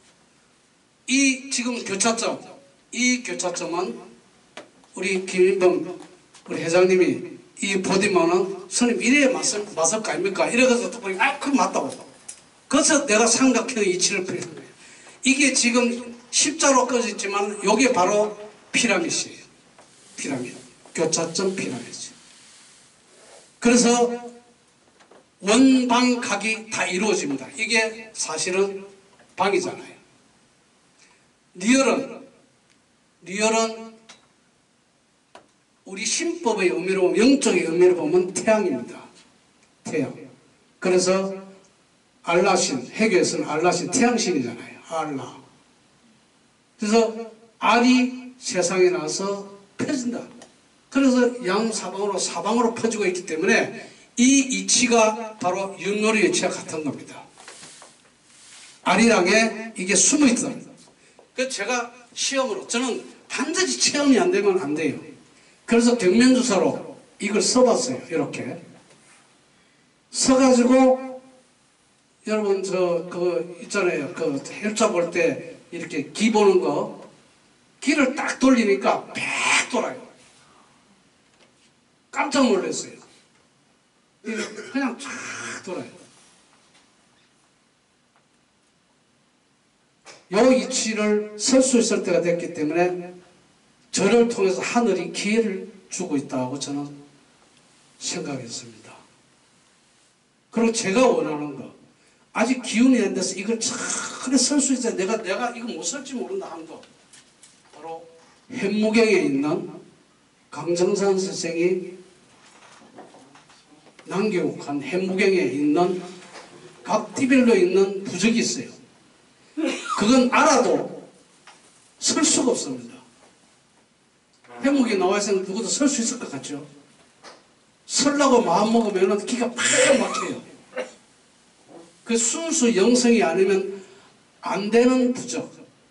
이 지금 교차점, 이 교차점은 우리 김인범 우리 회장님이 이 보디만은 스님 이래야 맞을, 맞을 거 아닙니까? 이래서 또 보니까 아, 그럼 맞다고. 그래서 내가 삼각형의 이치를 표현한 거예요. 이게 지금 십자로 꺼졌지만 이게 바로 피라미드예요. 피라미드. 교차점 피라미드. 그래서 원방각이 다 이루어집니다. 이게 사실은 방이잖아요. 리얼은 리얼은 우리 신법의 의미로 보면, 영적의 의미로 보면 태양입니다. 태양. 그래서 알라신, 해교에서는 알라신 태양신이잖아요. 알라. 그래서 알이 세상에 나와서 펴진다. 그래서 양사방으로 사방으로 퍼지고 있기 때문에 이 이치가 바로 윷놀이 이치와 같은 겁니다. 알이랑에 이게 숨어 있다. 그래서 제가 시험으로, 저는 반드시 체험이 안 되면 안 돼요. 그래서 격면주사로 이걸 써봤어요. 이렇게 써가지고 여러분 저 그 있잖아요. 그 혈자 볼 때 이렇게 기 보는 거, 기를 딱 돌리니까 백 돌아요. 깜짝 놀랐어요. 그냥 쫙 돌아요. 요 이치를 설 수 있을 때가 됐기 때문에 저를 통해서 하늘이 기회를 주고 있다고 저는 생각했습니다. 그리고 제가 원하는 거, 아직 기운이 안 돼서 이걸 잘 설 수 있어야 내가 내가 이거 못 설지 모른다 하는 거, 바로 현무경에 있는 강정산 선생이 남겨한 현무경에 있는 각 띠별로 있는 부적이 있어요. 그건 알아도 설 수가 없습니다. 현무경에 나와 있으면 누구도 설 수 있을 것 같죠? 설라고 마음먹으면 기가 팍 막혀요. 그 순수 영성이 아니면 안 되는 부적.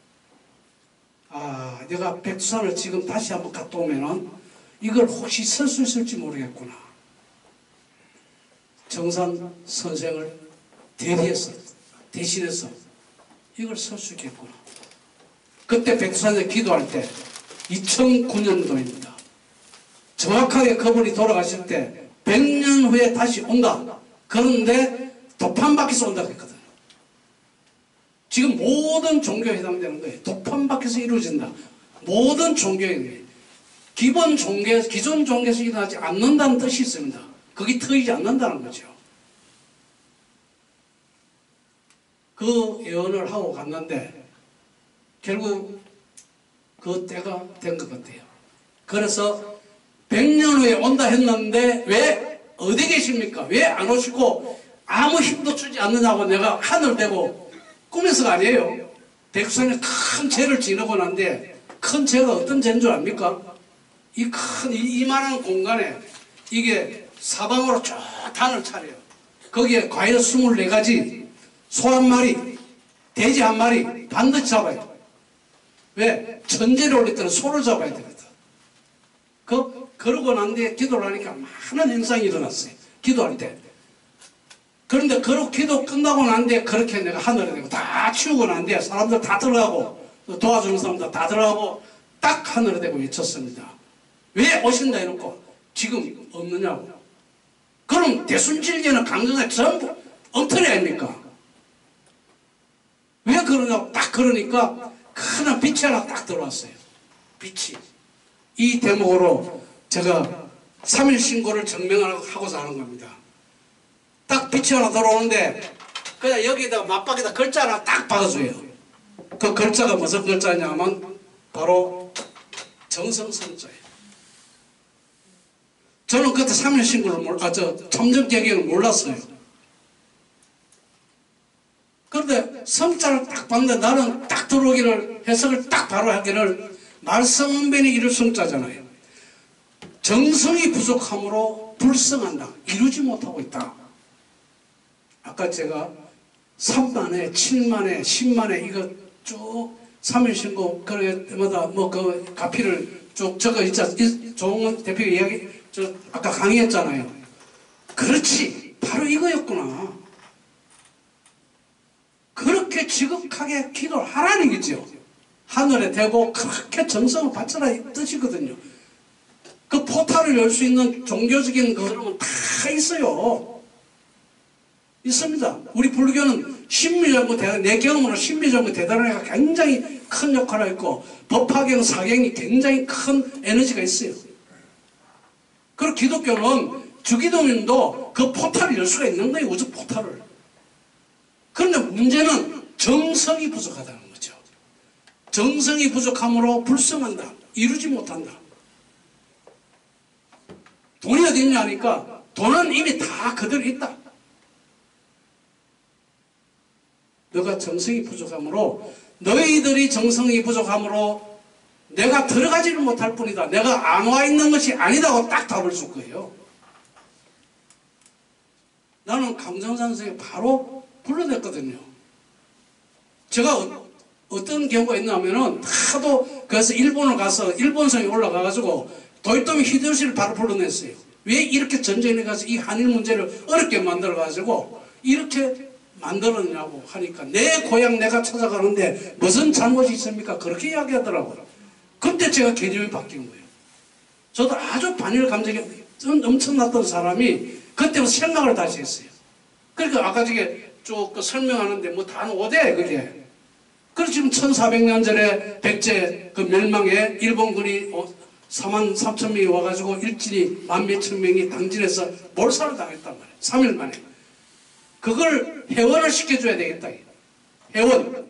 아, 내가 백두산을 지금 다시 한번 갔다 오면은 이걸 혹시 설 수 있을지 모르겠구나. 정산 선생을 대리해서, 대신해서 이걸 설 수 있겠구나. 그때 백두산에 기도할 때 이천구 년도입니다. 정확하게 그분이 돌아가실 때 백 년 후에 다시 온다. 그런데 도판밖에서 온다고 했거든요. 지금 모든 종교에 해당되는 거예요. 도판밖에서 이루어진다. 모든 종교에 기본 종교, 기존 종교에서 일어나지 않는다는 뜻이 있습니다. 거기 트이지 않는다는 거죠. 그 예언을 하고 갔는데 결국 그 때가 된 것 같아요. 그래서 백 년 후에 온다 했는데 왜 어디 계십니까? 왜 안 오시고 아무 힘도 주지 않느냐고 내가 하늘 대고 꿈에서가 아니에요. 백두산에 큰 죄를 지르고 난데, 큰 죄가 어떤 죄인 줄 압니까? 이 큰 이만한 공간에 이게 사방으로 쭉 단을 차려요. 거기에 과일 스물네 가지, 소 한 마리, 돼지 한 마리 반드시 잡아요. 왜? 천재를 올릴 때는 소를 잡아야 되거든. 그, 그러고 난 뒤에 기도를 하니까 많은 현상이 일어났어요. 기도할 때. 그런데 그렇게 기도 끝나고 난 뒤에 그렇게 내가 하늘에 대고 다 치우고 난 뒤에 사람들 다 들어가고 도와주는 사람들 다 들어가고 딱 하늘에 대고 외쳤습니다. 왜 오신다 해놓고 지금 없느냐고. 그럼 대순질기는 강정에 전부 엉터리 아닙니까? 왜 그러냐고 딱 그러니까 큰 빛이 하나 딱 들어왔어요. 빛이. 이 대목으로 제가 삼일 신고를 증명하고자 하는 겁니다. 딱 빛이 하나 들어오는데 그냥 여기다 맞박에다 글자 하나 딱 박아줘요. 그 글자가 무슨 글자냐면 바로 정성성자예요. 저는 그때 삼일 신고를 몰, 아, 저 첨정개경을 몰랐어요. 그런데 성자를 딱 봤는데 나는 딱 들어오기를 해석을 딱 바로 하기를 말성은변이 이룰 성자잖아요. 정성이 부족함으로 불성한다. 이루지 못하고 있다. 아까 제가 삼만에 칠만에 십만에 이거 쭉 삼일신고 그럴 때마다 뭐 그 가피를 쭉 적어 있자. 조홍원 대표가 이야기 저 아까 강의했잖아요. 그렇지. 바로 이거였구나. 그렇게 지극하게 기도를 하라는 얘기죠. 하늘에 대고 그렇게 정성을 바쳐라 이 뜻이거든요. 그 포탈을 열 수 있는 종교적인 그런 다 있어요. 있습니다. 우리 불교는 신미정부 대단, 내 경험으로 신미정부 대단하가 굉장히 큰 역할을 했고, 법화경, 사경이 굉장히 큰 에너지가 있어요. 그리고 기독교는 주기도민도 그 포탈을 열 수가 있는 거예요. 우주 포탈을. 그런데 문제는 정성이 부족하다는 거죠. 정성이 부족함으로 불성한다. 이루지 못한다. 돈이 어디 있냐 하니까 돈은 이미 다 그대로 있다. 너가 정성이 부족함으로, 너희들이 정성이 부족함으로 내가 들어가지를 못할 뿐이다. 내가 안 와 있는 것이 아니다고 딱 답을 줄 거예요. 나는 강정산 선생님 바로 불러냈거든요. 제가 어, 어떤 경우가 있냐면은 하도 그래서 일본을 가서 일본성에 올라가가지고 도요토미 히데요시를 바로 불러냈어요. 왜 이렇게 전쟁에 가서 이 한일 문제를 어렵게 만들어가지고 이렇게 만들었냐고 하니까, 내 고향 내가 찾아가는데 무슨 잘못이 있습니까? 그렇게 이야기하더라고요. 그때 제가 개념이 바뀐 거예요. 저도 아주 반일 감정이 엄청났던 사람이 그때부터 생각을 다시 했어요. 그러니까 아까 저게 쭉 그 설명하는데 뭐 단 오 대 그게. 그래서 지금 천사백 년 전에 백제 그 멸망에 일본군이 사만 삼천 명이 와가지고 일진이 만 몇천 명이 당진해서 몰살을 당했단 말이에요. 삼 일 만에. 그걸 회원을 시켜줘야 되겠다. 회원.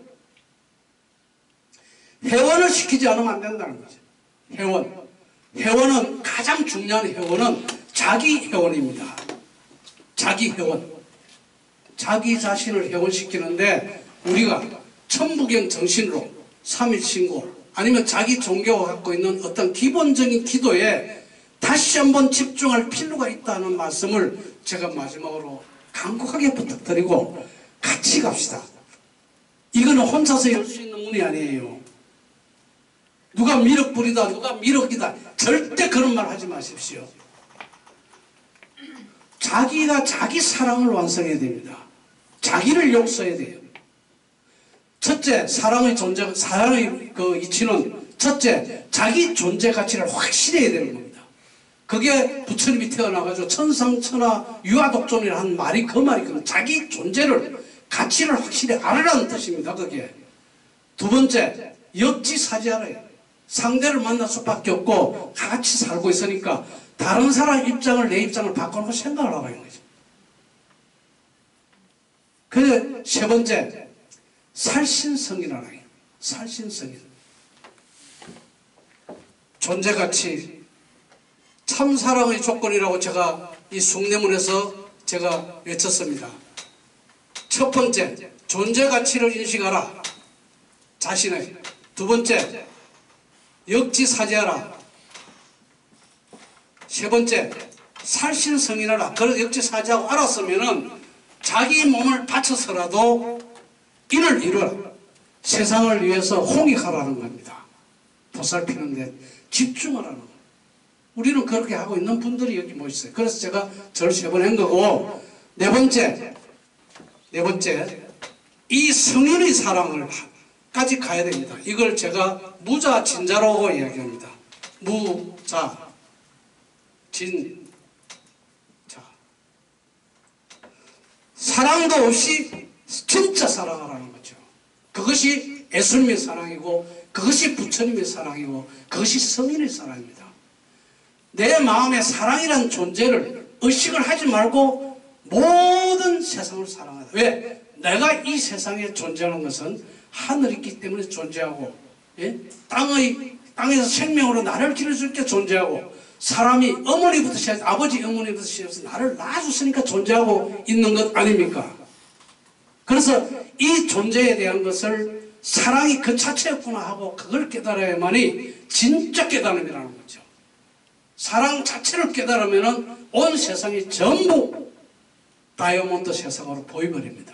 회원을 시키지 않으면 안 된다는 거죠. 회원. 회원은, 가장 중요한 회원은 자기 회원입니다. 자기 회원. 자기 자신을 회원시키는데 우리가 천부경 정신으로 삼일신고 아니면 자기 종교가 갖고 있는 어떤 기본적인 기도에 다시 한번 집중할 필요가 있다는 말씀을 제가 마지막으로 간곡하게 부탁드리고, 같이 갑시다. 이거는 혼자서 열 수 있는 문이 아니에요. 누가 미륵불이다, 누가 미륵이다, 절대 그런 말 하지 마십시오. 자기가 자기 사랑을 완성해야 됩니다. 자기를 용서해야 돼요. 첫째, 사랑의 존재, 사랑의 그 이치는 첫째, 자기 존재 가치를 확실히 해야 되는 겁니다. 그게 부처님이 태어나가지고 천상천하 유아독존이라는 한 말이 그 말이거든요. 자기 존재를, 가치를 확실히 알으라는 뜻입니다. 그게. 두 번째, 역지사지하라. 상대를 만날 수밖에 없고 같이 살고 있으니까 다른 사람 입장을, 내 입장을 바꿔놓고 생각을 하고 있는 거죠. 그래서 세 번째, 살신성이라는 거예요. 살신성인. 존재가치, 참사랑의 조건이라고 제가 이 숭례문에서 제가 외쳤습니다. 첫 번째, 존재가치를 인식하라. 자신의. 두 번째, 역지사지하라. 세 번째, 살신성인하라. 그래서 역지사지하고 알았으면은 자기 몸을 바쳐서라도 인을 이루라. 세상을 위해서 홍익하라는 겁니다. 보살피는데 집중하라는 겁니다. 우리는 그렇게 하고 있는 분들이 여기 뭐 있어요. 그래서 제가 절 세 번 한 거고, 네 번째, 네 번째, 이 성인의 사랑을 까지 가야 됩니다. 이걸 제가 무자 진자라고 이야기합니다. 무자 진자. 사랑도 없이 진짜 사랑하라는 거죠. 그것이 예수님의 사랑이고, 그것이 부처님의 사랑이고, 그것이 성인의 사랑입니다. 내 마음에 사랑이라는 존재를 의식을 하지 말고 모든 세상을 사랑하다. 왜? 내가 이 세상에 존재하는 것은 하늘이 있기 때문에 존재하고, 예? 땅의, 땅에서 생명으로 나를 기르줄 때 존재하고, 사람이 어머니부터 시작해서 아버지 어머니부터 시작해서 나를 낳아줬으니까 존재하고 있는 것 아닙니까? 그래서 이 존재에 대한 것을 사랑이 그 자체였구나 하고 그걸 깨달아야만이 진짜 깨달음이라는 거죠. 사랑 자체를 깨달으면 온 세상이 전부 다이아몬드 세상으로 보여버립니다.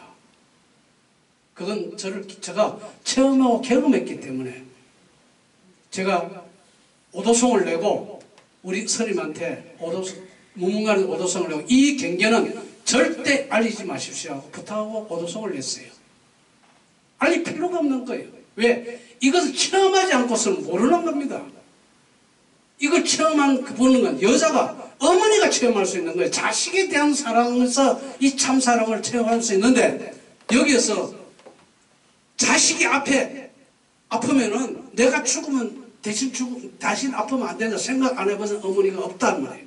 그건 저를, 제가 체험하고 경험했기 때문에, 제가 오도송을 내고 우리 스님한테 오도송, 무문가는 오도송을 내고 이 경계는 절대 알리지 마십시오 하고 부탁하고 오도송을 냈어요. 알릴 필요가 없는 거예요. 왜? 이것을 체험하지 않고서는 모르는 겁니다. 이걸 체험한 그 보는 건 여자가, 어머니가 체험할 수 있는 거예요. 자식에 대한 사랑에서 이 참사랑을 체험할 수 있는데, 여기에서 자식이 앞에 아프면은 내가 죽으면 대신 죽으면 다신 아프면 안 된다 생각 안 해본 어머니가 없단 말이에요.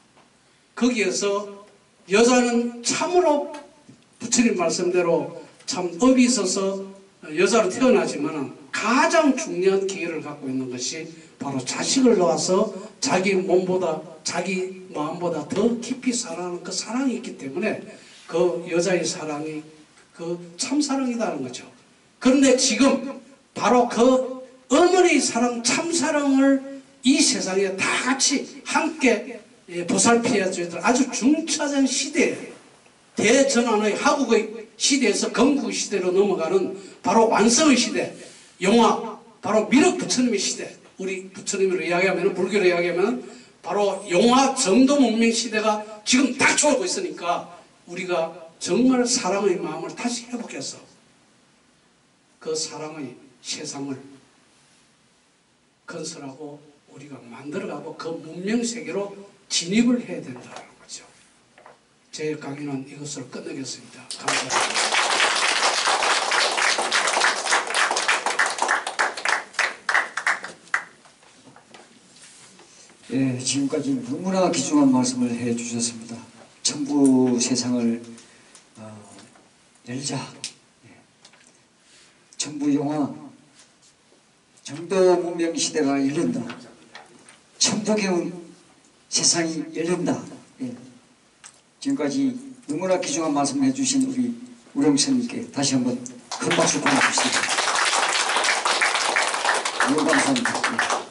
거기에서 여자는 참으로 부처님 말씀대로 참 업이 있어서 여자로 태어나지만 가장 중요한 기회를 갖고 있는 것이 바로 자식을 낳아서 자기 몸보다 자기 마음보다 더 깊이 사랑하는 그 사랑이 있기 때문에 그 여자의 사랑이 그 참사랑이라는 거죠. 그런데 지금 바로 그 어머니의 사랑, 참사랑을 이 세상에 다 같이 함께 보살피어야 될 아주 중차장 시대에 대전환의 하국의 시대에서 건국 시대로 넘어가는 바로 완성의 시대, 용화, 바로 미륵 부처님의 시대, 우리 부처님으로 이야기하면, 불교로 이야기하면 바로 용화 정도 문명 시대가 지금 닥쳐오고 있으니까 우리가 정말 사랑의 마음을 다시 회복해서 그 사랑의 세상을 건설하고 우리가 만들어가고 그 문명 세계로 진입을 해야 된다는 거죠. 제 강의는 이것으로 끝내겠습니다. 감사합니다. 예, 지금까지 너무나 귀중한 말씀을 해 주셨습니다. 천부 세상을 어, 열자. 예. 천부 용화 정도 문명 시대가 열린다. 천부경 세상이 열린다. 예. 지금까지 너무나 귀중한 말씀을 해주신 우리 우령스님께 다시 한번 큰 박수 보내주시기 너무 감사합니다.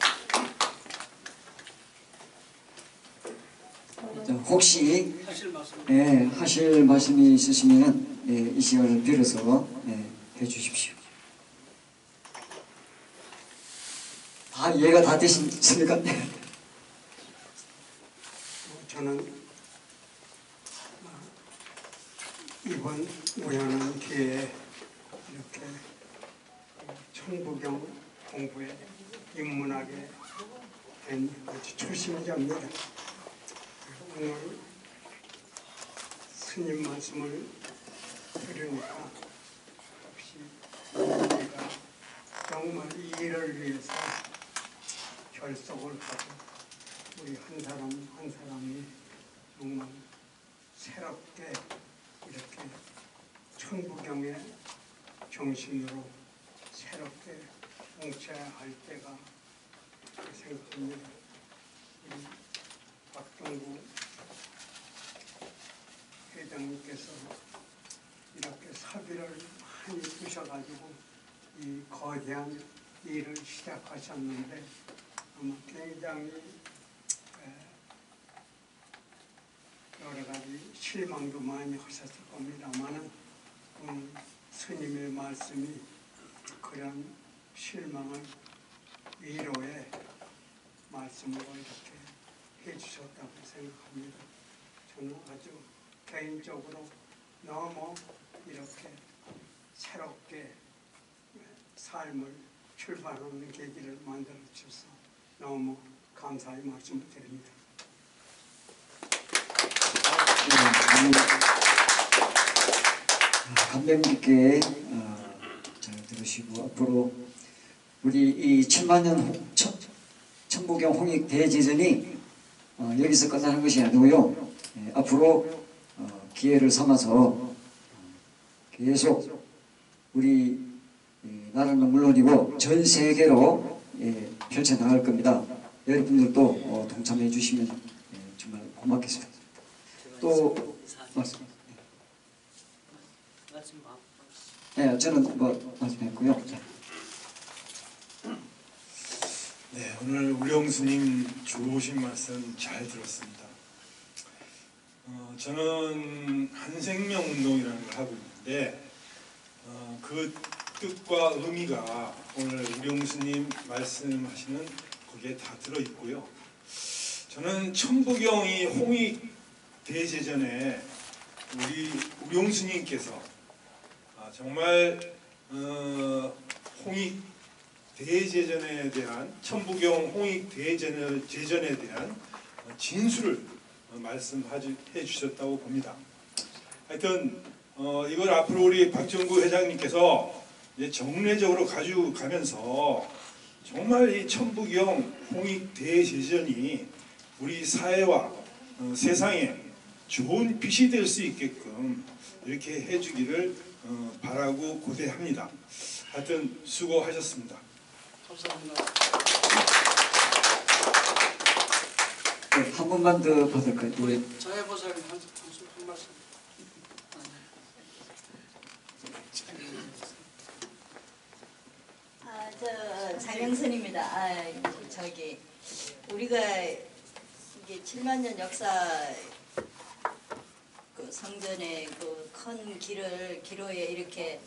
예. 혹시 예, 하실 말씀이 있으시면 예, 이 시간을 빌어서 예, 해주십시오. 다 이해가 다 되십니까? 저는 이번 우연한 기회에 이렇게 천부경 공부에 입문하게 된 아주 초심자입니다. 오늘 스님 말씀을 들으니까 혹시 우리가 정말 이 일을 위해서 결석을 하고 우리 한 사람 한 사람이 정말 새롭게 이렇게 천부경의 정신으로 새롭게 뭉쳐야 할 때가 생각합니다. 우리 박동구 회장님께서 이렇게 사비를 많이 두셔가지고 이 거대한 일을 시작하셨는데 아마 굉장히 여러 가지 실망도 많이 하셨을 겁니다만은 오늘 스님의 말씀이 그런 실망을 위로의 말씀으로 이렇게 해주셨다고 생각합니다. 저는 아주 개인적으로 너무 이렇게 새롭게 삶을 출발하는 계기를 만들어 주셔서 너무 감사의 말씀을 드립니다. 감명 깊게 어, 잘 들으시고 앞으로 우리 이 칠만 년 천부경 홍익 대제전이 어, 여기서 끝나는 것이 아니고요. 예, 앞으로 어, 기회를 삼아서 어, 계속 우리 예, 나라는 물론이고 전 세계로 예, 펼쳐나갈 겁니다. 여러분들도 어, 동참해 주시면 예, 정말 고맙겠습니다. 또 말씀. 네, 저는 뭐 말씀했고요. 네, 오늘 우령스님 좋으신 말씀 잘 들었습니다. 어, 저는 한생명운동이라는 걸 하고 있는데 어, 그 뜻과 의미가 오늘 우령스님 말씀하시는 거기에 다 들어있고요. 저는 천부경이 홍익 대제전에 우리 우령스님께서 아, 정말 어, 홍익 대제전에 대한 천부경 홍익 대제전에 대한 진술을 말씀해 주셨다고 봅니다. 하여튼 어, 이걸 앞으로 우리 박정구 회장님께서 이제 정례적으로 가지고 가면서 정말 이 천부경 홍익 대제전이 우리 사회와 어, 세상에 좋은 빛이 될 수 있게끔 이렇게 해주기를 어, 바라고 고대합니다. 하여튼 수고하셨습니다. 감사합니다. 네, 한 번만 더 받을까요? 우리 자해보살님 한, 한, 한 말씀. 아, 저 장영선입니다. 아, 저기 우리가 이게 칠만 년 역사 그 성전의 그 큰 길을 기로에 이렇게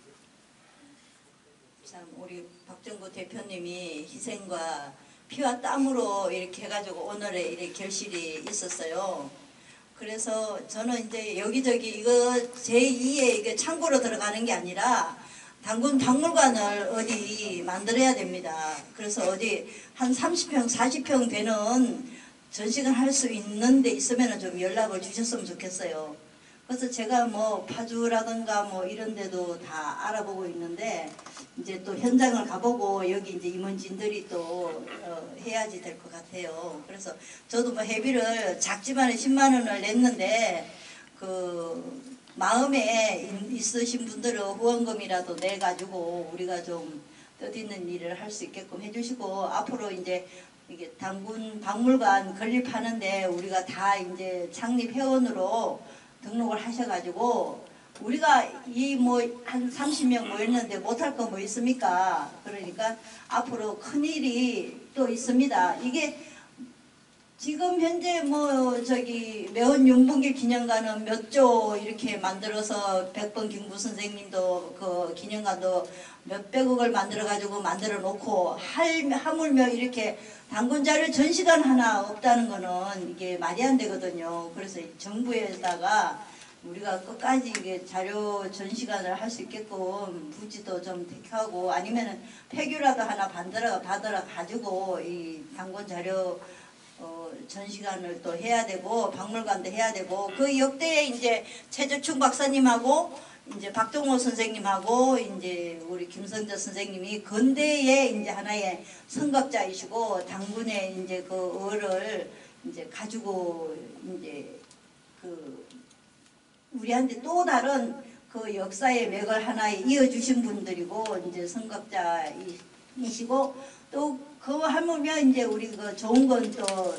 참 우리 박정구 대표님이 희생과 피와 땀으로 이렇게 해가지고 오늘의 이렇게 결실이 있었어요. 그래서 저는 이제 여기저기 이거 제이의 이게 창고로 들어가는 게 아니라 당군 박물관을 어디 만들어야 됩니다. 그래서 어디 한 삼십 평, 사십 평 되는 전시관 할 수 있는 데 있으면 좀 연락을 주셨으면 좋겠어요. 그래서 제가 뭐 파주라든가 뭐 이런 데도 다 알아보고 있는데 이제 또 현장을 가보고 여기 이제 임원진들이 또 어, 해야지 될 것 같아요. 그래서 저도 뭐 회비를 작지만 십만 원을 냈는데 그 마음에 있으신 분들은 후원금이라도 내가지고 우리가 좀 뜻있는 일을 할 수 있게끔 해주시고 앞으로 이제 이게 당군 박물관 건립하는데 우리가 다 이제 창립 회원으로 등록을 하셔가지고 우리가 이 뭐 한 삼십 명 모였는데 못할 거 뭐 있습니까? 그러니까 앞으로 큰일이 또 있습니다. 이게 지금 현재 뭐 저기 매원 윤봉길 기념관은 몇 조 이렇게 만들어서 백번 김구 선생님도 그 기념관도 몇백억을 만들어 가지고 만들어 놓고 할 하물며 이렇게 당군자료 전시관 하나 없다는 거는 이게 말이 안 되거든요. 그래서 정부에다가 우리가 끝까지 이게 자료 전시관을 할 수 있게끔 부지도 좀 택하고 아니면은 폐교라도 하나 받으러 받으러 가지고 이 당군 자료 어, 전시관을 또 해야 되고 박물관도 해야 되고 그 역대에 이제 최저충 박사님하고 이제 박동호 선생님하고 이제 우리 김성재 선생님이 근대의 이제 하나의 선각자이시고 당군의 이제 그 을을 이제 가지고 이제 그 우리한테 또 다른 그 역사의 맥을 하나에 이어주신 분들이고 이제 선각자이시고 또 그거 하면 이제 우리 그 좋은 건 또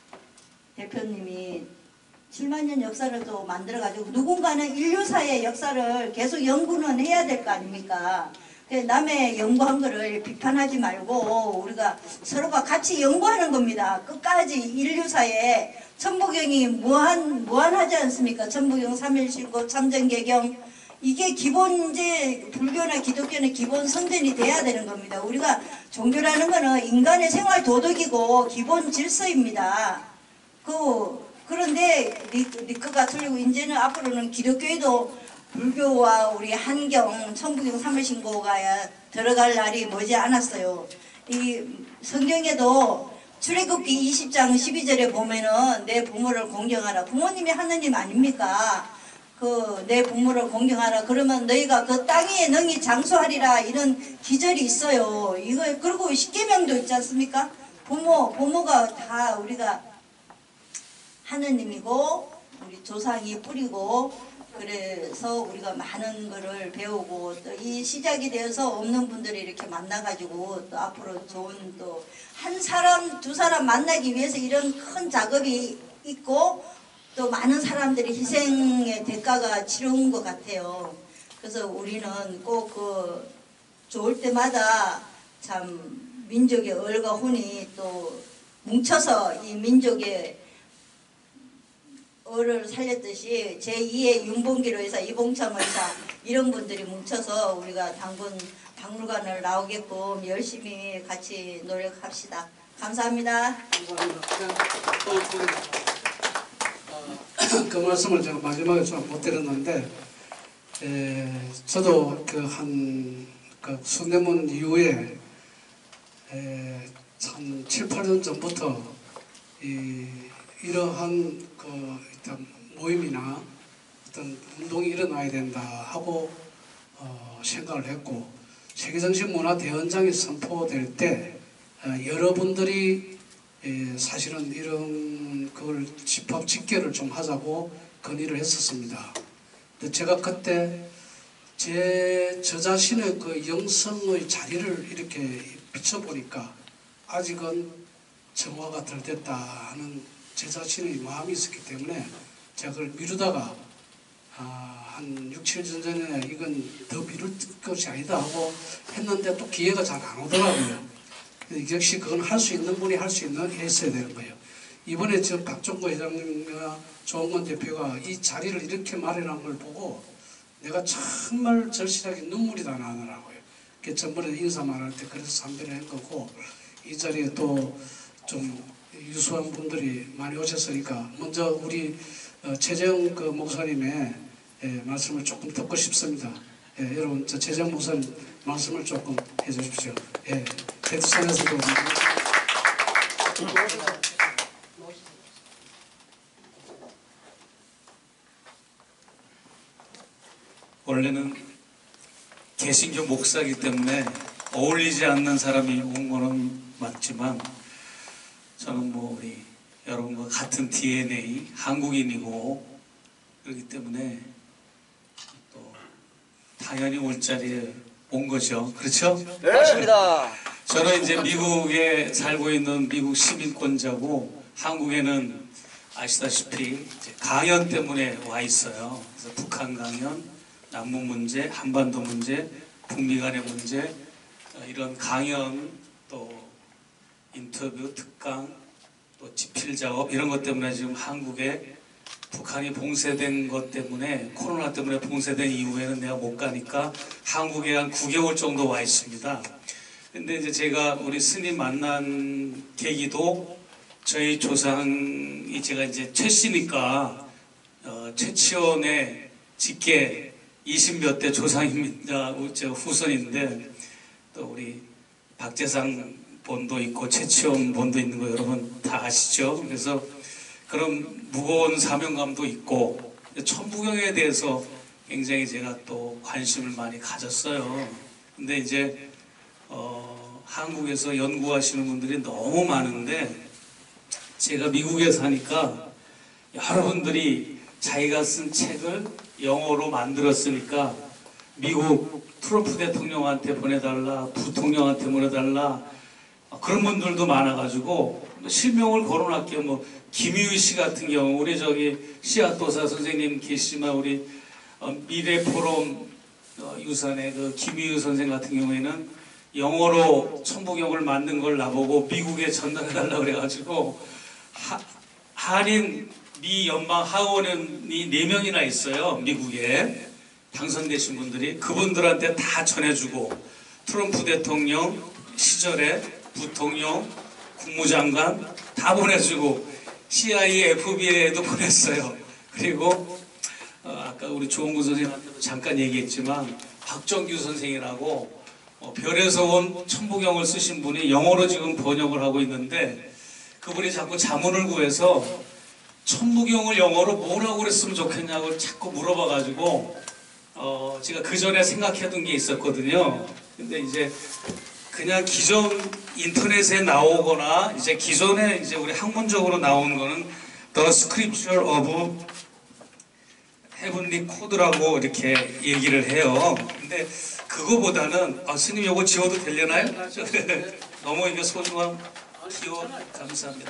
대표님이 칠만 년 역사를 또 만들어가지고 누군가는 인류사의 역사를 계속 연구는 해야 될 거 아닙니까? 남의 연구한 거를 비판하지 말고 우리가 서로가 같이 연구하는 겁니다. 끝까지 인류사에 천부경이 무한, 무한하지 않습니까? 천부경, 삼일신고, 참전개경 이게 기본 이제 불교나 기독교는 기본 선전이 돼야 되는 겁니다. 우리가 종교라는 거는 인간의 생활 도덕이고 기본 질서입니다. 그 그런데 니, 니 거가 틀리고 이제는 앞으로는 기독교에도 불교와 우리 한경, 천부경, 삼일신고가 들어갈 날이 머지 않았어요. 이 성경에도 출애굽기 이십 장 십이 절에 보면은 내 부모를 공경하라. 부모님이 하느님 아닙니까? 그 내 부모를 공경하라. 그러면 너희가 그 땅 위에 능히 장수하리라. 이런 기절이 있어요. 이거 그리고 십계명도 있지 않습니까? 부모 부모가 다 우리가 하느님이고 우리 조상이 뿌리고 그래서 우리가 많은 거를 배우고 또 이 시작이 되어서 없는 분들이 이렇게 만나가지고 또 앞으로 좋은 또 한 사람 두 사람 만나기 위해서 이런 큰 작업이 있고 또 많은 사람들이 희생의 대가가 치러온 것 같아요. 그래서 우리는 꼭 그 좋을 때마다 참 민족의 얼과 혼이 또 뭉쳐서 이 민족의 을을 살렸듯이 제이의 윤봉길 의사, 이봉창 의사 이런 분들이 뭉쳐서 우리가 당군 박물관을 나오게끔 열심히 같이 노력합시다. 감사합니다. 감사합니다. 또 그, 어, 그 말씀을 제가 마지막에 좀 못 드렸는데 에, 저도 그 한 그 순대문 이후에 에, 한 칠, 팔 년 전부터 이, 이러한 그 일단 모임이나 어떤 운동이 일어나야 된다 하고 어, 생각을 했고, 세계정신문화대헌장이 선포될 때 어, 여러분들이 에, 사실은 이런 그걸 집합 집계를 좀 하자고 건의를 했었습니다. 근데 제가 그때 제, 저 자신의 그 영성의 자리를 이렇게 비춰보니까 아직은 정화가 덜 됐다 하는 제 자신의 마음이 있었기 때문에 제가 그걸 미루다가 아, 한 육, 칠 년 전에 이건 더 미룰 것이 아니다 하고 했는데 또 기회가 잘 안 오더라고요. 역시 그건 할 수 있는 분이 할 수 있는 했어야 되는 거예요. 이번에 저 박종구 회장님과 조홍건 대표가 이 자리를 이렇게 마련한 걸 보고 내가 정말 절실하게 눈물이 다 나더라고요. 그 전번에 인사만 할 때 그래서 참배를 한 거고, 이 자리에 또 좀 유수한 분들이 많이 오셨으니까 먼저 우리 어, 최재형 그 목사님의 예, 말씀을 조금 듣고 싶습니다. 예, 여러분 저 최재형 목사님 말씀을 조금 해주십시오. 예, 대두산에서도 원래는 개신교 목사이기 때문에 어울리지 않는 사람이 온 거는 맞지만, 저는 뭐 우리 여러분과 같은 디엔에이 한국인이고 그렇기 때문에 또 당연히 올 자리에 온 거죠. 그렇죠? 네, 맞습니다. 저는 이제 미국에 살고 있는 미국 시민권자고, 한국에는 아시다시피 이제 강연 때문에 와 있어요. 그래서 북한 강연, 남북 문제, 한반도 문제, 북미 간의 문제, 이런 강연, 또 인터뷰, 특강, 또 집필 작업 이런 것 때문에 지금 한국에 북한이 봉쇄된 것 때문에, 코로나 때문에 봉쇄된 이후에는 내가 못 가니까 한국에 한 구 개월 정도 와 있습니다. 근데 이제 제가 우리 스님 만난 계기도 저희 조상이, 제가 이제 최씨니까 어, 최치원의 직계 이십몇 대 조상입니다. 제 후손인데, 또 우리 박재상 본도 있고 최치원 본도 있는 거 여러분 다 아시죠? 그래서 그런 무거운 사명감도 있고, 천부경에 대해서 굉장히 제가 또 관심을 많이 가졌어요. 근데 이제 어, 한국에서 연구하시는 분들이 너무 많은데, 제가 미국에 사니까 여러분들이 자기가 쓴 책을 영어로 만들었으니까 미국 트럼프 대통령한테 보내달라, 부통령한테 보내달라, 그런 분들도 많아가지고 실명을 거론할게요. 뭐 김유희 씨 같은 경우, 우리 저기 씨앗도사 선생님 계시지만 우리 어, 미래포럼 어, 유산의 그 김유희 선생 같은 경우에는 영어로 천부경을 만든 걸 나보고 미국에 전달해달라 그래가지고, 하, 한인 미 연방 하원원이 네 명이나 있어요. 미국에 당선되신 분들이. 그분들한테 다 전해주고, 트럼프 대통령 시절에 부통령, 국무장관 다 보내주고, 씨아이에이, 에프비아이에도 보냈어요. 그리고 어, 아까 우리 조홍구 선생님한테도 잠깐 얘기했지만 박정규 선생이라고 어, 별에서 온 천부경을 쓰신 분이 영어로 지금 번역을 하고 있는데, 그분이 자꾸 자문을 구해서 천부경을 영어로 뭐라고 그랬으면 좋겠냐고 자꾸 물어봐가지고 어, 제가 그 전에 생각해둔 게 있었거든요. 근데 이제 그냥 기존 인터넷에 나오거나 이제 기존에 이제 우리 학문적으로 나오는 거는 The Scripture of Heavenly Code라고 이렇게 얘기를 해요. 근데 그거보다는, 아, 스님 이거 지워도 되려나요? 너무 이게 소중한 기호 감사합니다.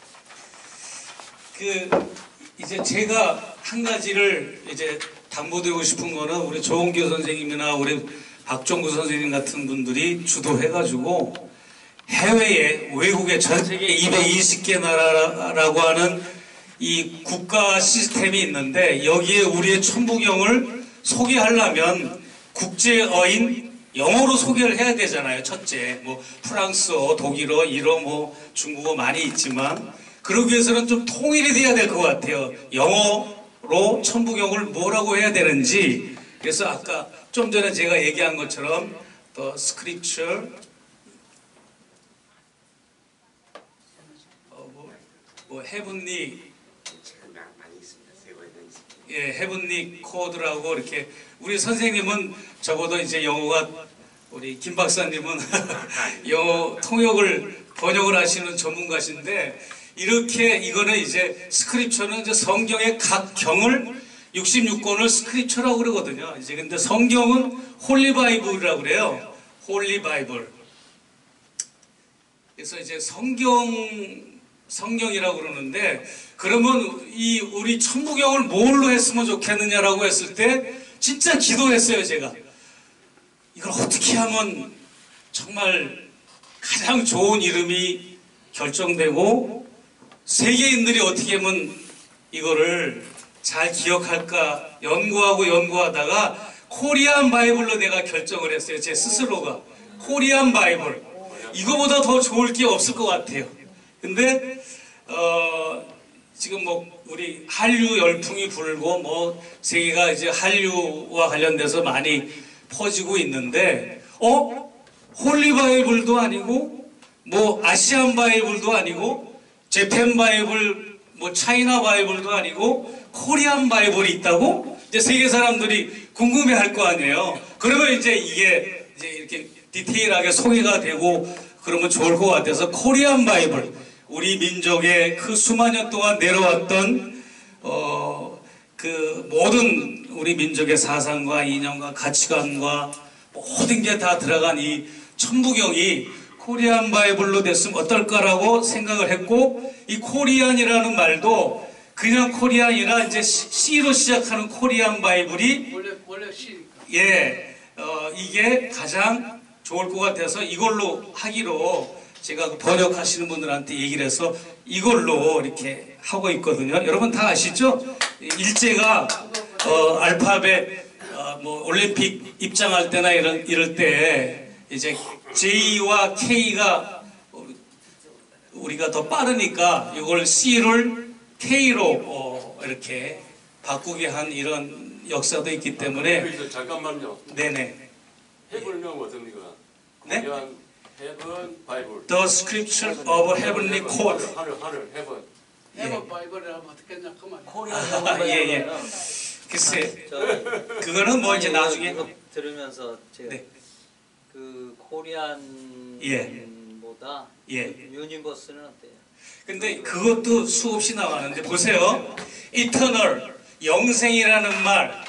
그 이제 제가 한 가지를 이제 당부드리고 싶은 거는, 우리 조홍규 선생님이나 우리 박종구 선생님 같은 분들이 주도해가지고 해외에, 외국에, 전 세계 이백이십 개 나라라고 하는 이 국가 시스템이 있는데, 여기에 우리의 천부경을 소개하려면 국제어인 영어로 소개를 해야 되잖아요. 첫째, 뭐 프랑스어, 독일어, 일어, 뭐 중국어 많이 있지만, 그러기 위해서는 좀 통일이 돼야 될 것 같아요. 영어로 천부경을 뭐라고 해야 되는지. 그래서 아까 좀 전에 제가 얘기한 것처럼 The Scripture 어, 뭐, 뭐 Heavenly 예, 헤븐리 코드라고 이렇게 우리 선생님은 적어도 이제 영어가 우리 김 박사님은 영어 통역을 번역을 하시는 전문가신데 이렇게 이거는 이제 스크립처는 이제 성경의 각 경을 육십육 권을 스크립처라고 그러거든요. 이제 근데 성경은 홀리 바이블이라고 그래요. 홀리 바이블. 그래서 이제 성경 성경이라고 그러는데 그러면 이 우리 천부경을 뭘로 했으면 좋겠느냐라고 했을 때 진짜 기도했어요. 제가 이걸 어떻게 하면 정말 가장 좋은 이름이 결정되고 세계인들이 어떻게 하면 이거를 잘 기억할까 연구하고 연구하다가 코리안 바이블로 내가 결정을 했어요. 제 스스로가 코리안 바이블 이거보다 더 좋을 게 없을 것 같아요. 근데 어 지금 뭐 우리 한류 열풍이 불고 뭐 세계가 이제 한류와 관련돼서 많이 퍼지고 있는데 어 홀리 바이블도 아니고 뭐 아시안 바이블도 아니고 재팬 바이블 뭐 차이나 바이블도 아니고 코리안 바이블이 있다고 이제 세계 사람들이 궁금해할 거 아니에요. 그러면 이제 이게 이제 이렇게 디테일하게 소개가 되고 그러면 좋을 것 같아서 코리안 바이블 우리 민족의 그 수만 년 동안 내려왔던 어, 그 모든 우리 민족의 사상과 이념과 가치관과 모든 게 다 들어간 이 천부경이 코리안 바이블로 됐으면 어떨까라고 생각을 했고 이 코리안이라는 말도 그냥 코리안이라 이제 C로 시작하는 코리안 바이블이 원래 원래 C니까. 예, 어, 이게 가장 좋을 것 같아서 이걸로 하기로 제가 그 번역하시는 분들한테 얘기를 해서 이걸로 이렇게 하고 있거든요. 여러분 다 아시죠? 일제가 어, 알파벳 어, 뭐 올림픽 입장할 때나 이런 이럴 때 이제 J와 K가 우리가 더 빠르니까 이걸 C를 K로 어, 이렇게 바꾸게 한 이런 역사도 있기 때문에 여기서 잠깐만요. 네네. 해볼면 어떻습니까? 네? 해븐 바이블. The Scripture of Heavenly Code. 하늘 하늘 해븐. 해본 바이블이라면 어떻게 했냐 그 말이야. 아, 예, 예. 글쎄, 저, 그거는 뭐 이제 이거- 나중에. 이거 들으면서 제가 네. 그 예. 코리안보다 예. 유니버스는 어때요? 근데 그것도 수없이 나가는데 보세요. Eternal, 영생이라는 말,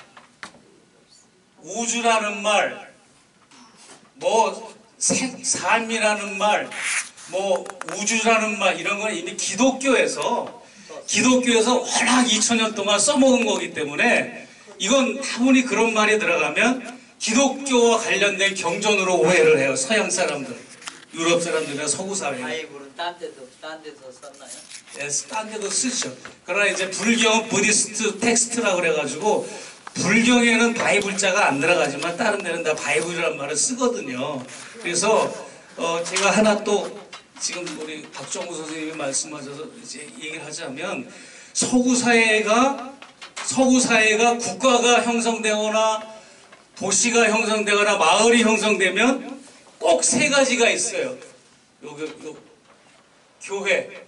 우주라는 말, 뭐 생, 삶이라는 말, 뭐 우주라는 말 이런 건 이미 기독교에서 기독교에서 워낙 이천 년 동안 써먹은 거기 때문에 이건 다분히 그런 말이 들어가면 기독교와 관련된 경전으로 오해를 해요. 서양 사람들, 유럽 사람들이나 서구 사회. 바이블은 딴 데도 딴 데서 썼나요? 예, 딴 데도 쓰죠. 그러나 이제 불경 부디스트 텍스트라고 그래가지고 불경에는 바이블자가 안 들어가지만 다른 데는 다 바이블이라는 말을 쓰거든요. 그래서 어 제가 하나 또 지금 우리 박정우 선생님이 말씀하셔서 이제 얘기를 하자면 서구 사회가 서구 사회가 국가가 형성되거나 도시가 형성되거나 마을이 형성되면 꼭 세 가지가 있어요. 여기 요, 교회,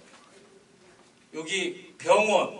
여기 병원,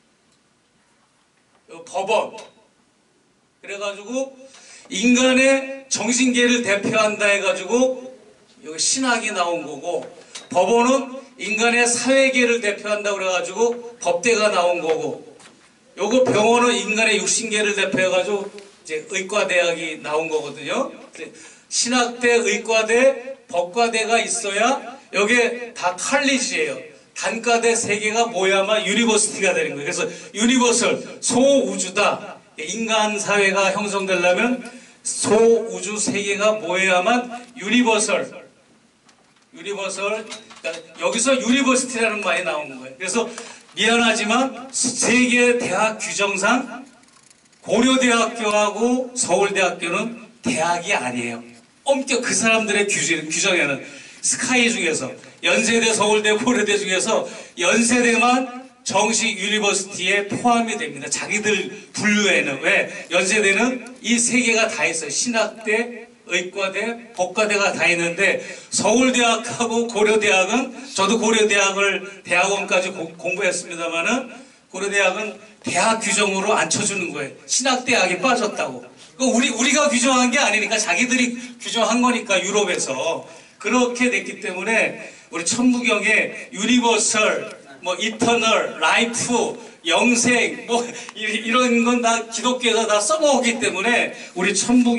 요 법원. 그래가지고 인간의 정신계를 대표한다 해가지고 여기 신학이 나온 거고, 법원은 인간의 사회계를 대표한다 그래가지고 법대가 나온 거고, 요거 병원은 인간의 육신계를 대표해가지고 이제 의과대학이 나온 거거든요. 신학대, 의과대, 법과대가 있어야 여기에 다 칼리지예요. 단과대 세 개가 모여야만 유니버시티가 되는 거예요. 그래서 유니버설, 소우주다. 인간 사회가 형성되려면 소우주 세 개가 모여야만 유니버설. 유니버설. 그러니까 여기서 유니버시티라는 말이 나오는 거예요. 그래서 미안하지만 세계 대학 규정상 고려대학교하고 서울대학교는 대학이 아니에요. 엄격 그 사람들의 규정, 규정에는 스카이 중에서 연세대, 서울대, 고려대 중에서 연세대만 정식 유니버시티에 포함이 됩니다. 자기들 분류에는. 왜? 연세대는 이 세 개가 다 있어요. 신학대, 의과대, 법과대가 다 있는데 서울대학하고 고려대학은, 저도 고려대학을 대학원까지 고, 공부했습니다마는 고려대학은 대학 규정으로 안 쳐주는 거예요. 신학대학이 빠졌다고. 우리, 우리가 규정한 게 아니니까 자기들이 규정한 거니까 유럽에서. 그렇게 됐기 때문에 우리 천부경의 유니버설, 뭐 이터널, 라이프, 영생, 뭐 이런 건 다 기독교에서 다 써먹었기 때문에 우리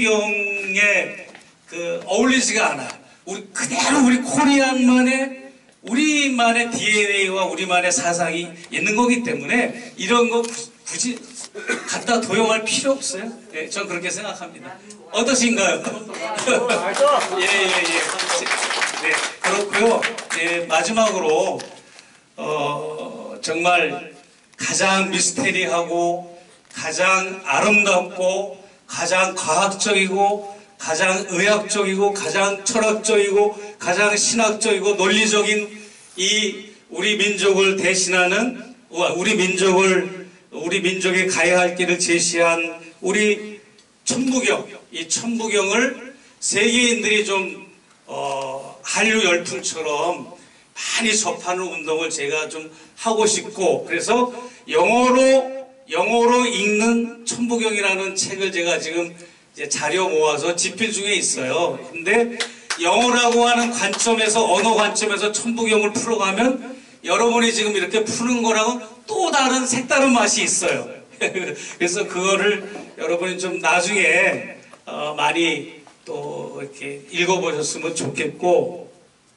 천부경에 그 어울리지가 않아. 우리 그대로 우리 코리안만의 우리만의 디엔에이와 우리만의 사상이 있는 거기 때문에 이런 거 굳이 갖다 도용할 필요 없어요. 예, 전 그렇게 생각합니다. 어떠신가요? 예예예. 예, 예. 네, 그렇고요. 예, 마지막으로 어, 정말 가장 미스테리하고 가장 아름답고 가장 과학적이고 가장 의학적이고 가장 철학적이고 가장 신학적이고 논리적인 이 우리 민족을 대신하는 우리 민족을 우리 민족이 가야 할 길을 제시한 우리 천부경, 이 천부경을 세계인들이 좀 어, 한류 열풍처럼 많이 접하는 운동을 제가 좀 하고 싶고, 그래서 영어로 영어로 읽는 천부경이라는 책을 제가 지금 이제 자료 모아서 집필 중에 있어요. 근데 영어라고 하는 관점에서, 언어 관점에서 천부경을 풀어가면 여러분이 지금 이렇게 푸는 거랑은 또 다른 색다른 맛이 있어요. 그래서 그거를 여러분이 좀 나중에 어 많이 또 이렇게 읽어보셨으면 좋겠고,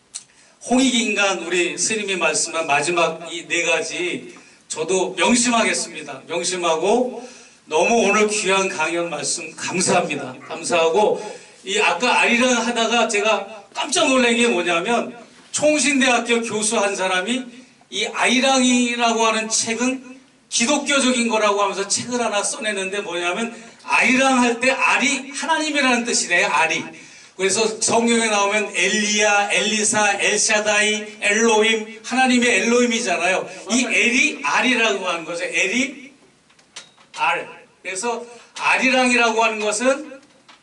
홍익인간 우리 스님이 말씀한 마지막 이 네 가지 저도 명심하겠습니다. 명심하고 너무 오늘 귀한 강연 말씀 감사합니다. 감사하고 이 아까 아리랑 하다가 제가 깜짝 놀란 게 뭐냐면 총신대학교 교수 한 사람이 이 아리랑이라고 하는 책은 기독교적인 거라고 하면서 책을 하나 써내는데 뭐냐면 아리랑 할 때 알이 하나님이라는 뜻이래요. 알이. 그래서 성경에 나오면 엘리야, 엘리사, 엘샤다이, 엘로힘, 하나님의 엘로힘이잖아요. 이 엘이 알이라고 하는 거죠. 엘이 알. 그래서 알이랑이라고 하는 것은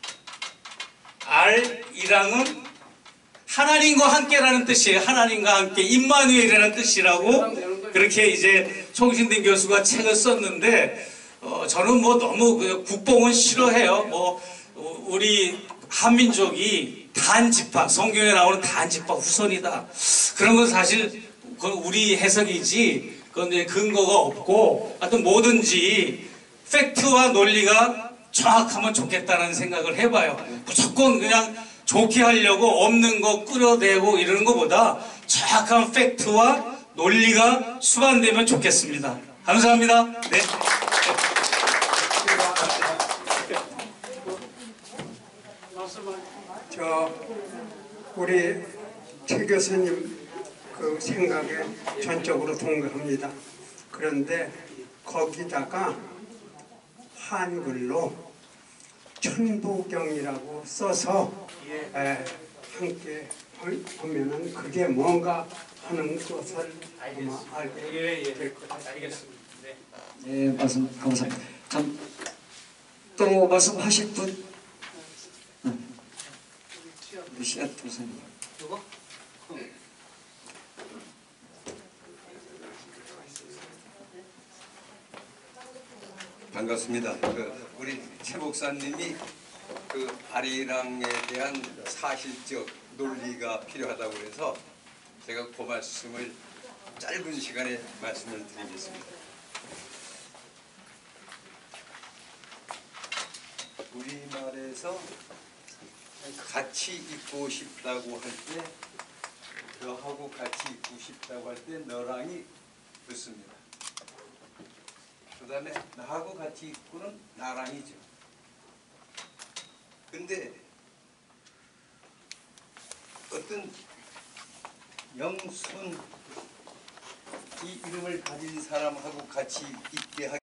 알이랑은 하나님과 함께라는 뜻이에요. 하나님과 함께 임마누엘이라는 뜻이라고 그렇게 이제 총신대 교수가 책을 썼는데 어, 저는 뭐 너무 그 국뽕은 싫어해요. 뭐 우리 한민족이 단지파, 성경에 나오는 단지파 후손이다. 그런 건 사실 그건 우리 해석이지 그건 이제 근거가 없고 하여튼 뭐든지 팩트와 논리가 정확하면 좋겠다는 생각을 해봐요. 무조건 그냥 좋게 하려고 없는 거 끌어대고 이러는 것보다 정확한 팩트와 논리가 수반되면 좋겠습니다. 감사합니다. 네. 저 우리 최 교수님 그 생각에 전적으로 동감합니다. 그런데 거기다가 한글로 천부경이라고 써서 에, 함께 보면은 그게 뭔가 하는 것을 아마 알게 될 것 같습니다. 네, 말씀 감사합니다. 참, 또 말씀하실 분? 우리 씨앗 교수님. 누구? 반갑습니다. 그 우리 최 목사님이 그 아리랑에 대한 사실적 논리가 필요하다고 해서 제가 그 말씀을 짧은 시간에 말씀을 드리겠습니다. 우리말에서 같이 있고 싶다고 할 때, 너하고 같이 있고 싶다고 할 때 너랑이 붙습니다. 그 다음에 나하고 같이 있고는 나랑이죠. 근데 어떤 영순 이 이름을 가진 사람하고 같이 있게 하기